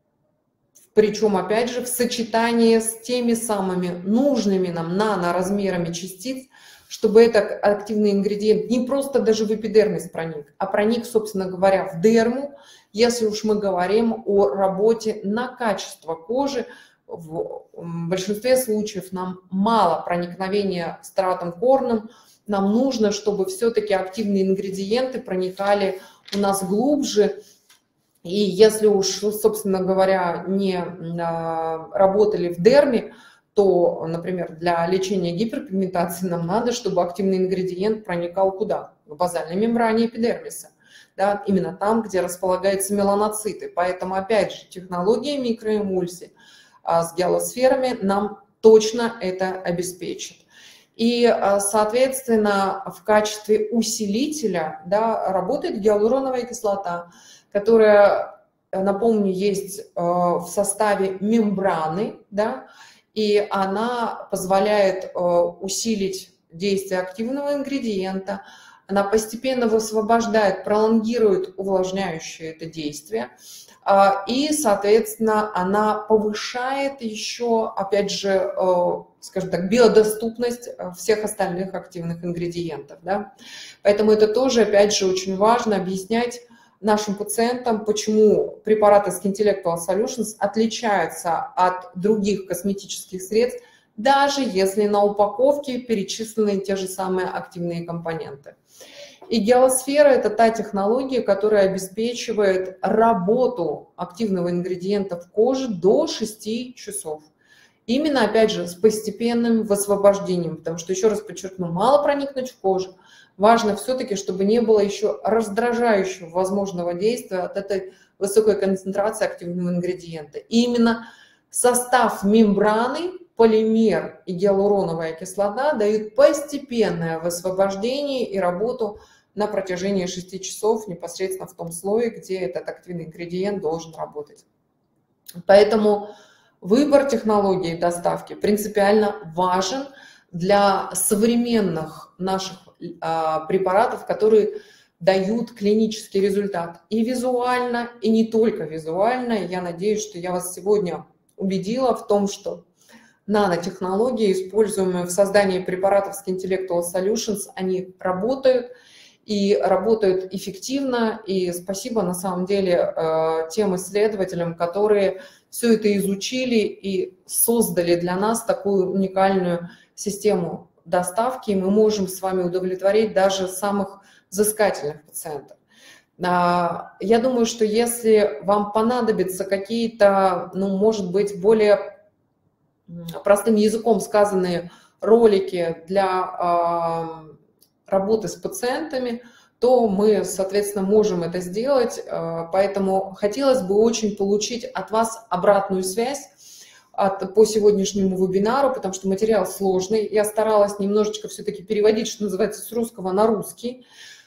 причем, опять же, в сочетании с теми самыми нужными нам наноразмерами частиц, чтобы этот активный ингредиент не просто даже в эпидермис проник, а проник, собственно говоря, в дерму, если уж мы говорим о работе на качество кожи. В большинстве случаев нам мало проникновения стратом корным, нам нужно, чтобы все-таки активные ингредиенты проникали у нас глубже. И если уж, собственно говоря, не работали в дерме, то, например, для лечения гиперпигментации нам надо, чтобы активный ингредиент проникал куда? В базальной мембране эпидермиса. Да, именно там, где располагаются меланоциты. Поэтому, опять же, технология микроэмульсии с гиалосферами нам точно это обеспечит. И, соответственно, в качестве усилителя, да, работает гиалуроновая кислота, которая, напомню, есть в составе мембраны, да, и она позволяет усилить действие активного ингредиента, она постепенно высвобождает, пролонгирует увлажняющее это действие, и, соответственно, она повышает еще, опять же, скажем так, биодоступность всех остальных активных ингредиентов. Да? Поэтому это тоже, опять же, очень важно объяснять нашим пациентам, почему препараты Skintellectual Solutions отличаются от других косметических средств, даже если на упаковке перечислены те же самые активные компоненты. И гиалосфера – это та технология, которая обеспечивает работу активного ингредиента в коже до 6 часов. Именно, опять же, с постепенным высвобождением, потому что, еще раз подчеркну, мало проникнуть в кожу. Важно все-таки, чтобы не было еще раздражающего возможного действия от этой высокой концентрации активного ингредиента. И именно состав мембраны, полимер и гиалуроновая кислота дают постепенное высвобождение и работу на протяжении 6 часов непосредственно в том слое, где этот активный ингредиент должен работать. Поэтому выбор технологии доставки принципиально важен для современных наших препаратов, которые дают клинический результат и визуально, и не только визуально. Я надеюсь, что я вас сегодня убедила в том, что нанотехнологии, используемые в создании препаратов Skintellectual Solutions, они работают и работают эффективно. И спасибо на самом деле тем исследователям, которые все это изучили и создали для нас такую уникальную систему доставки. И мы можем с вами удовлетворить даже самых взыскательных пациентов. Я думаю, что если вам понадобятся какие-то, ну, может быть, более простым языком сказанные ролики для работы с пациентами, то мы, соответственно, можем это сделать. Поэтому хотелось бы очень получить от вас обратную связь по сегодняшнему вебинару, потому что материал сложный. Я старалась немножечко все-таки переводить, что называется, с русского на русский.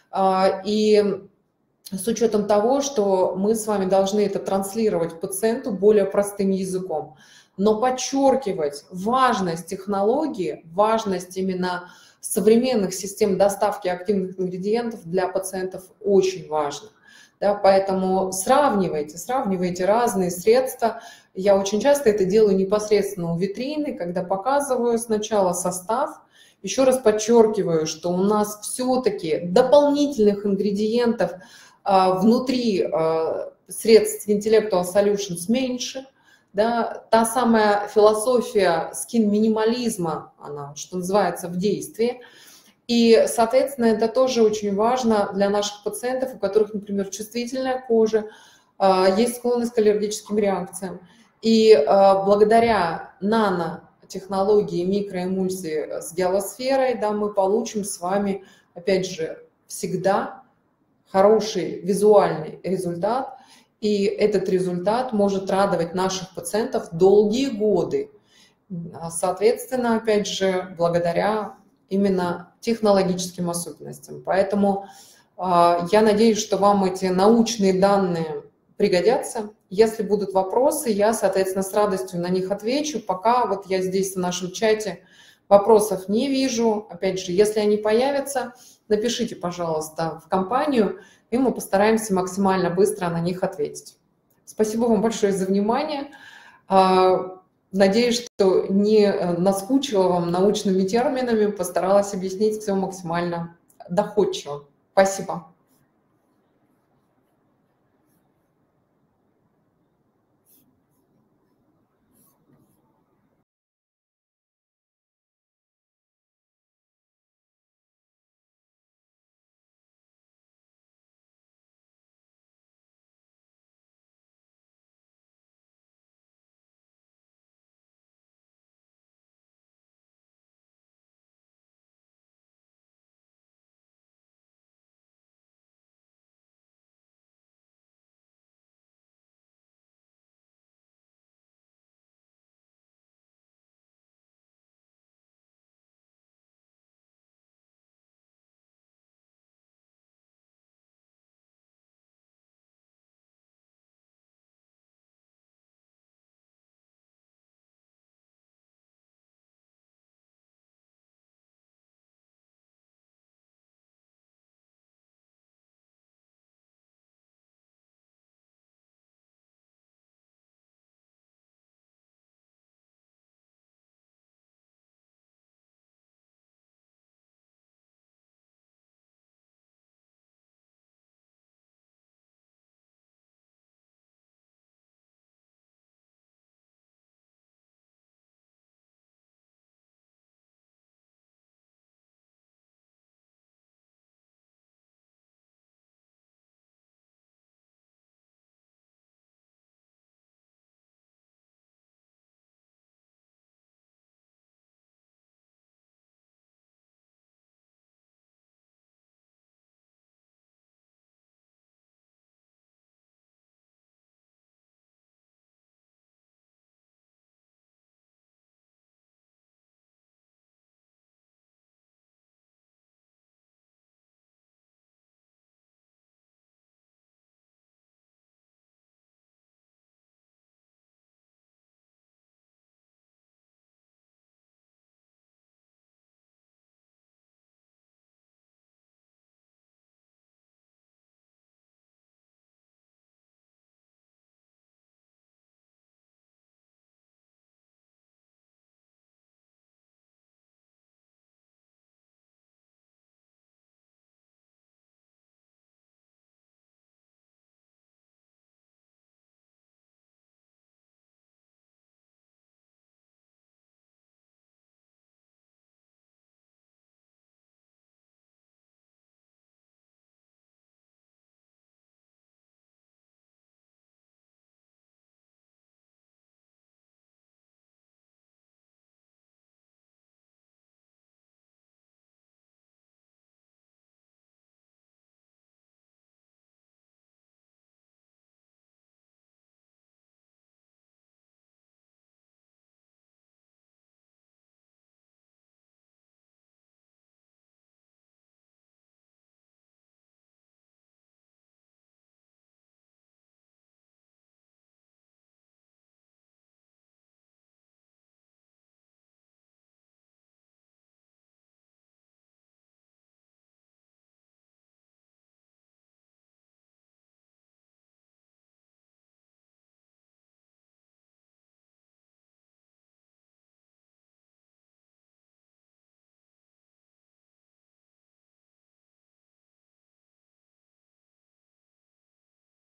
И с учетом того, что мы с вами должны это транслировать пациенту более простым языком. Но подчеркивать важность технологии, важность именно современных систем доставки активных ингредиентов для пациентов очень важно. Да, поэтому сравнивайте разные средства. Я очень часто это делаю непосредственно у витрины, когда показываю сначала состав. Еще раз подчеркиваю, что у нас все-таки дополнительных ингредиентов внутри средств Intellectual Solutions меньше. Да, та самая философия скин-минимализма, она, что называется, в действии. И, соответственно, это тоже очень важно для наших пациентов, у которых, например, чувствительная кожа, есть склонность к аллергическим реакциям. И благодаря нанотехнологии микроэмульсии с гиалосферой, да, мы получим с вами, опять же, всегда хороший визуальный результат. И этот результат может радовать наших пациентов долгие годы. Соответственно, опять же, благодаря именно технологическим особенностям. Поэтому я надеюсь, что вам эти научные данные пригодятся. Если будут вопросы, я, соответственно, с радостью на них отвечу. Пока вот я здесь в нашем чате Вопросов не вижу. Опять же, если они появятся, напишите, пожалуйста, в компанию, и мы постараемся максимально быстро на них ответить. Спасибо вам большое за внимание. Надеюсь, что не наскучила вам научными терминами, постаралась объяснить все максимально доходчиво. Спасибо.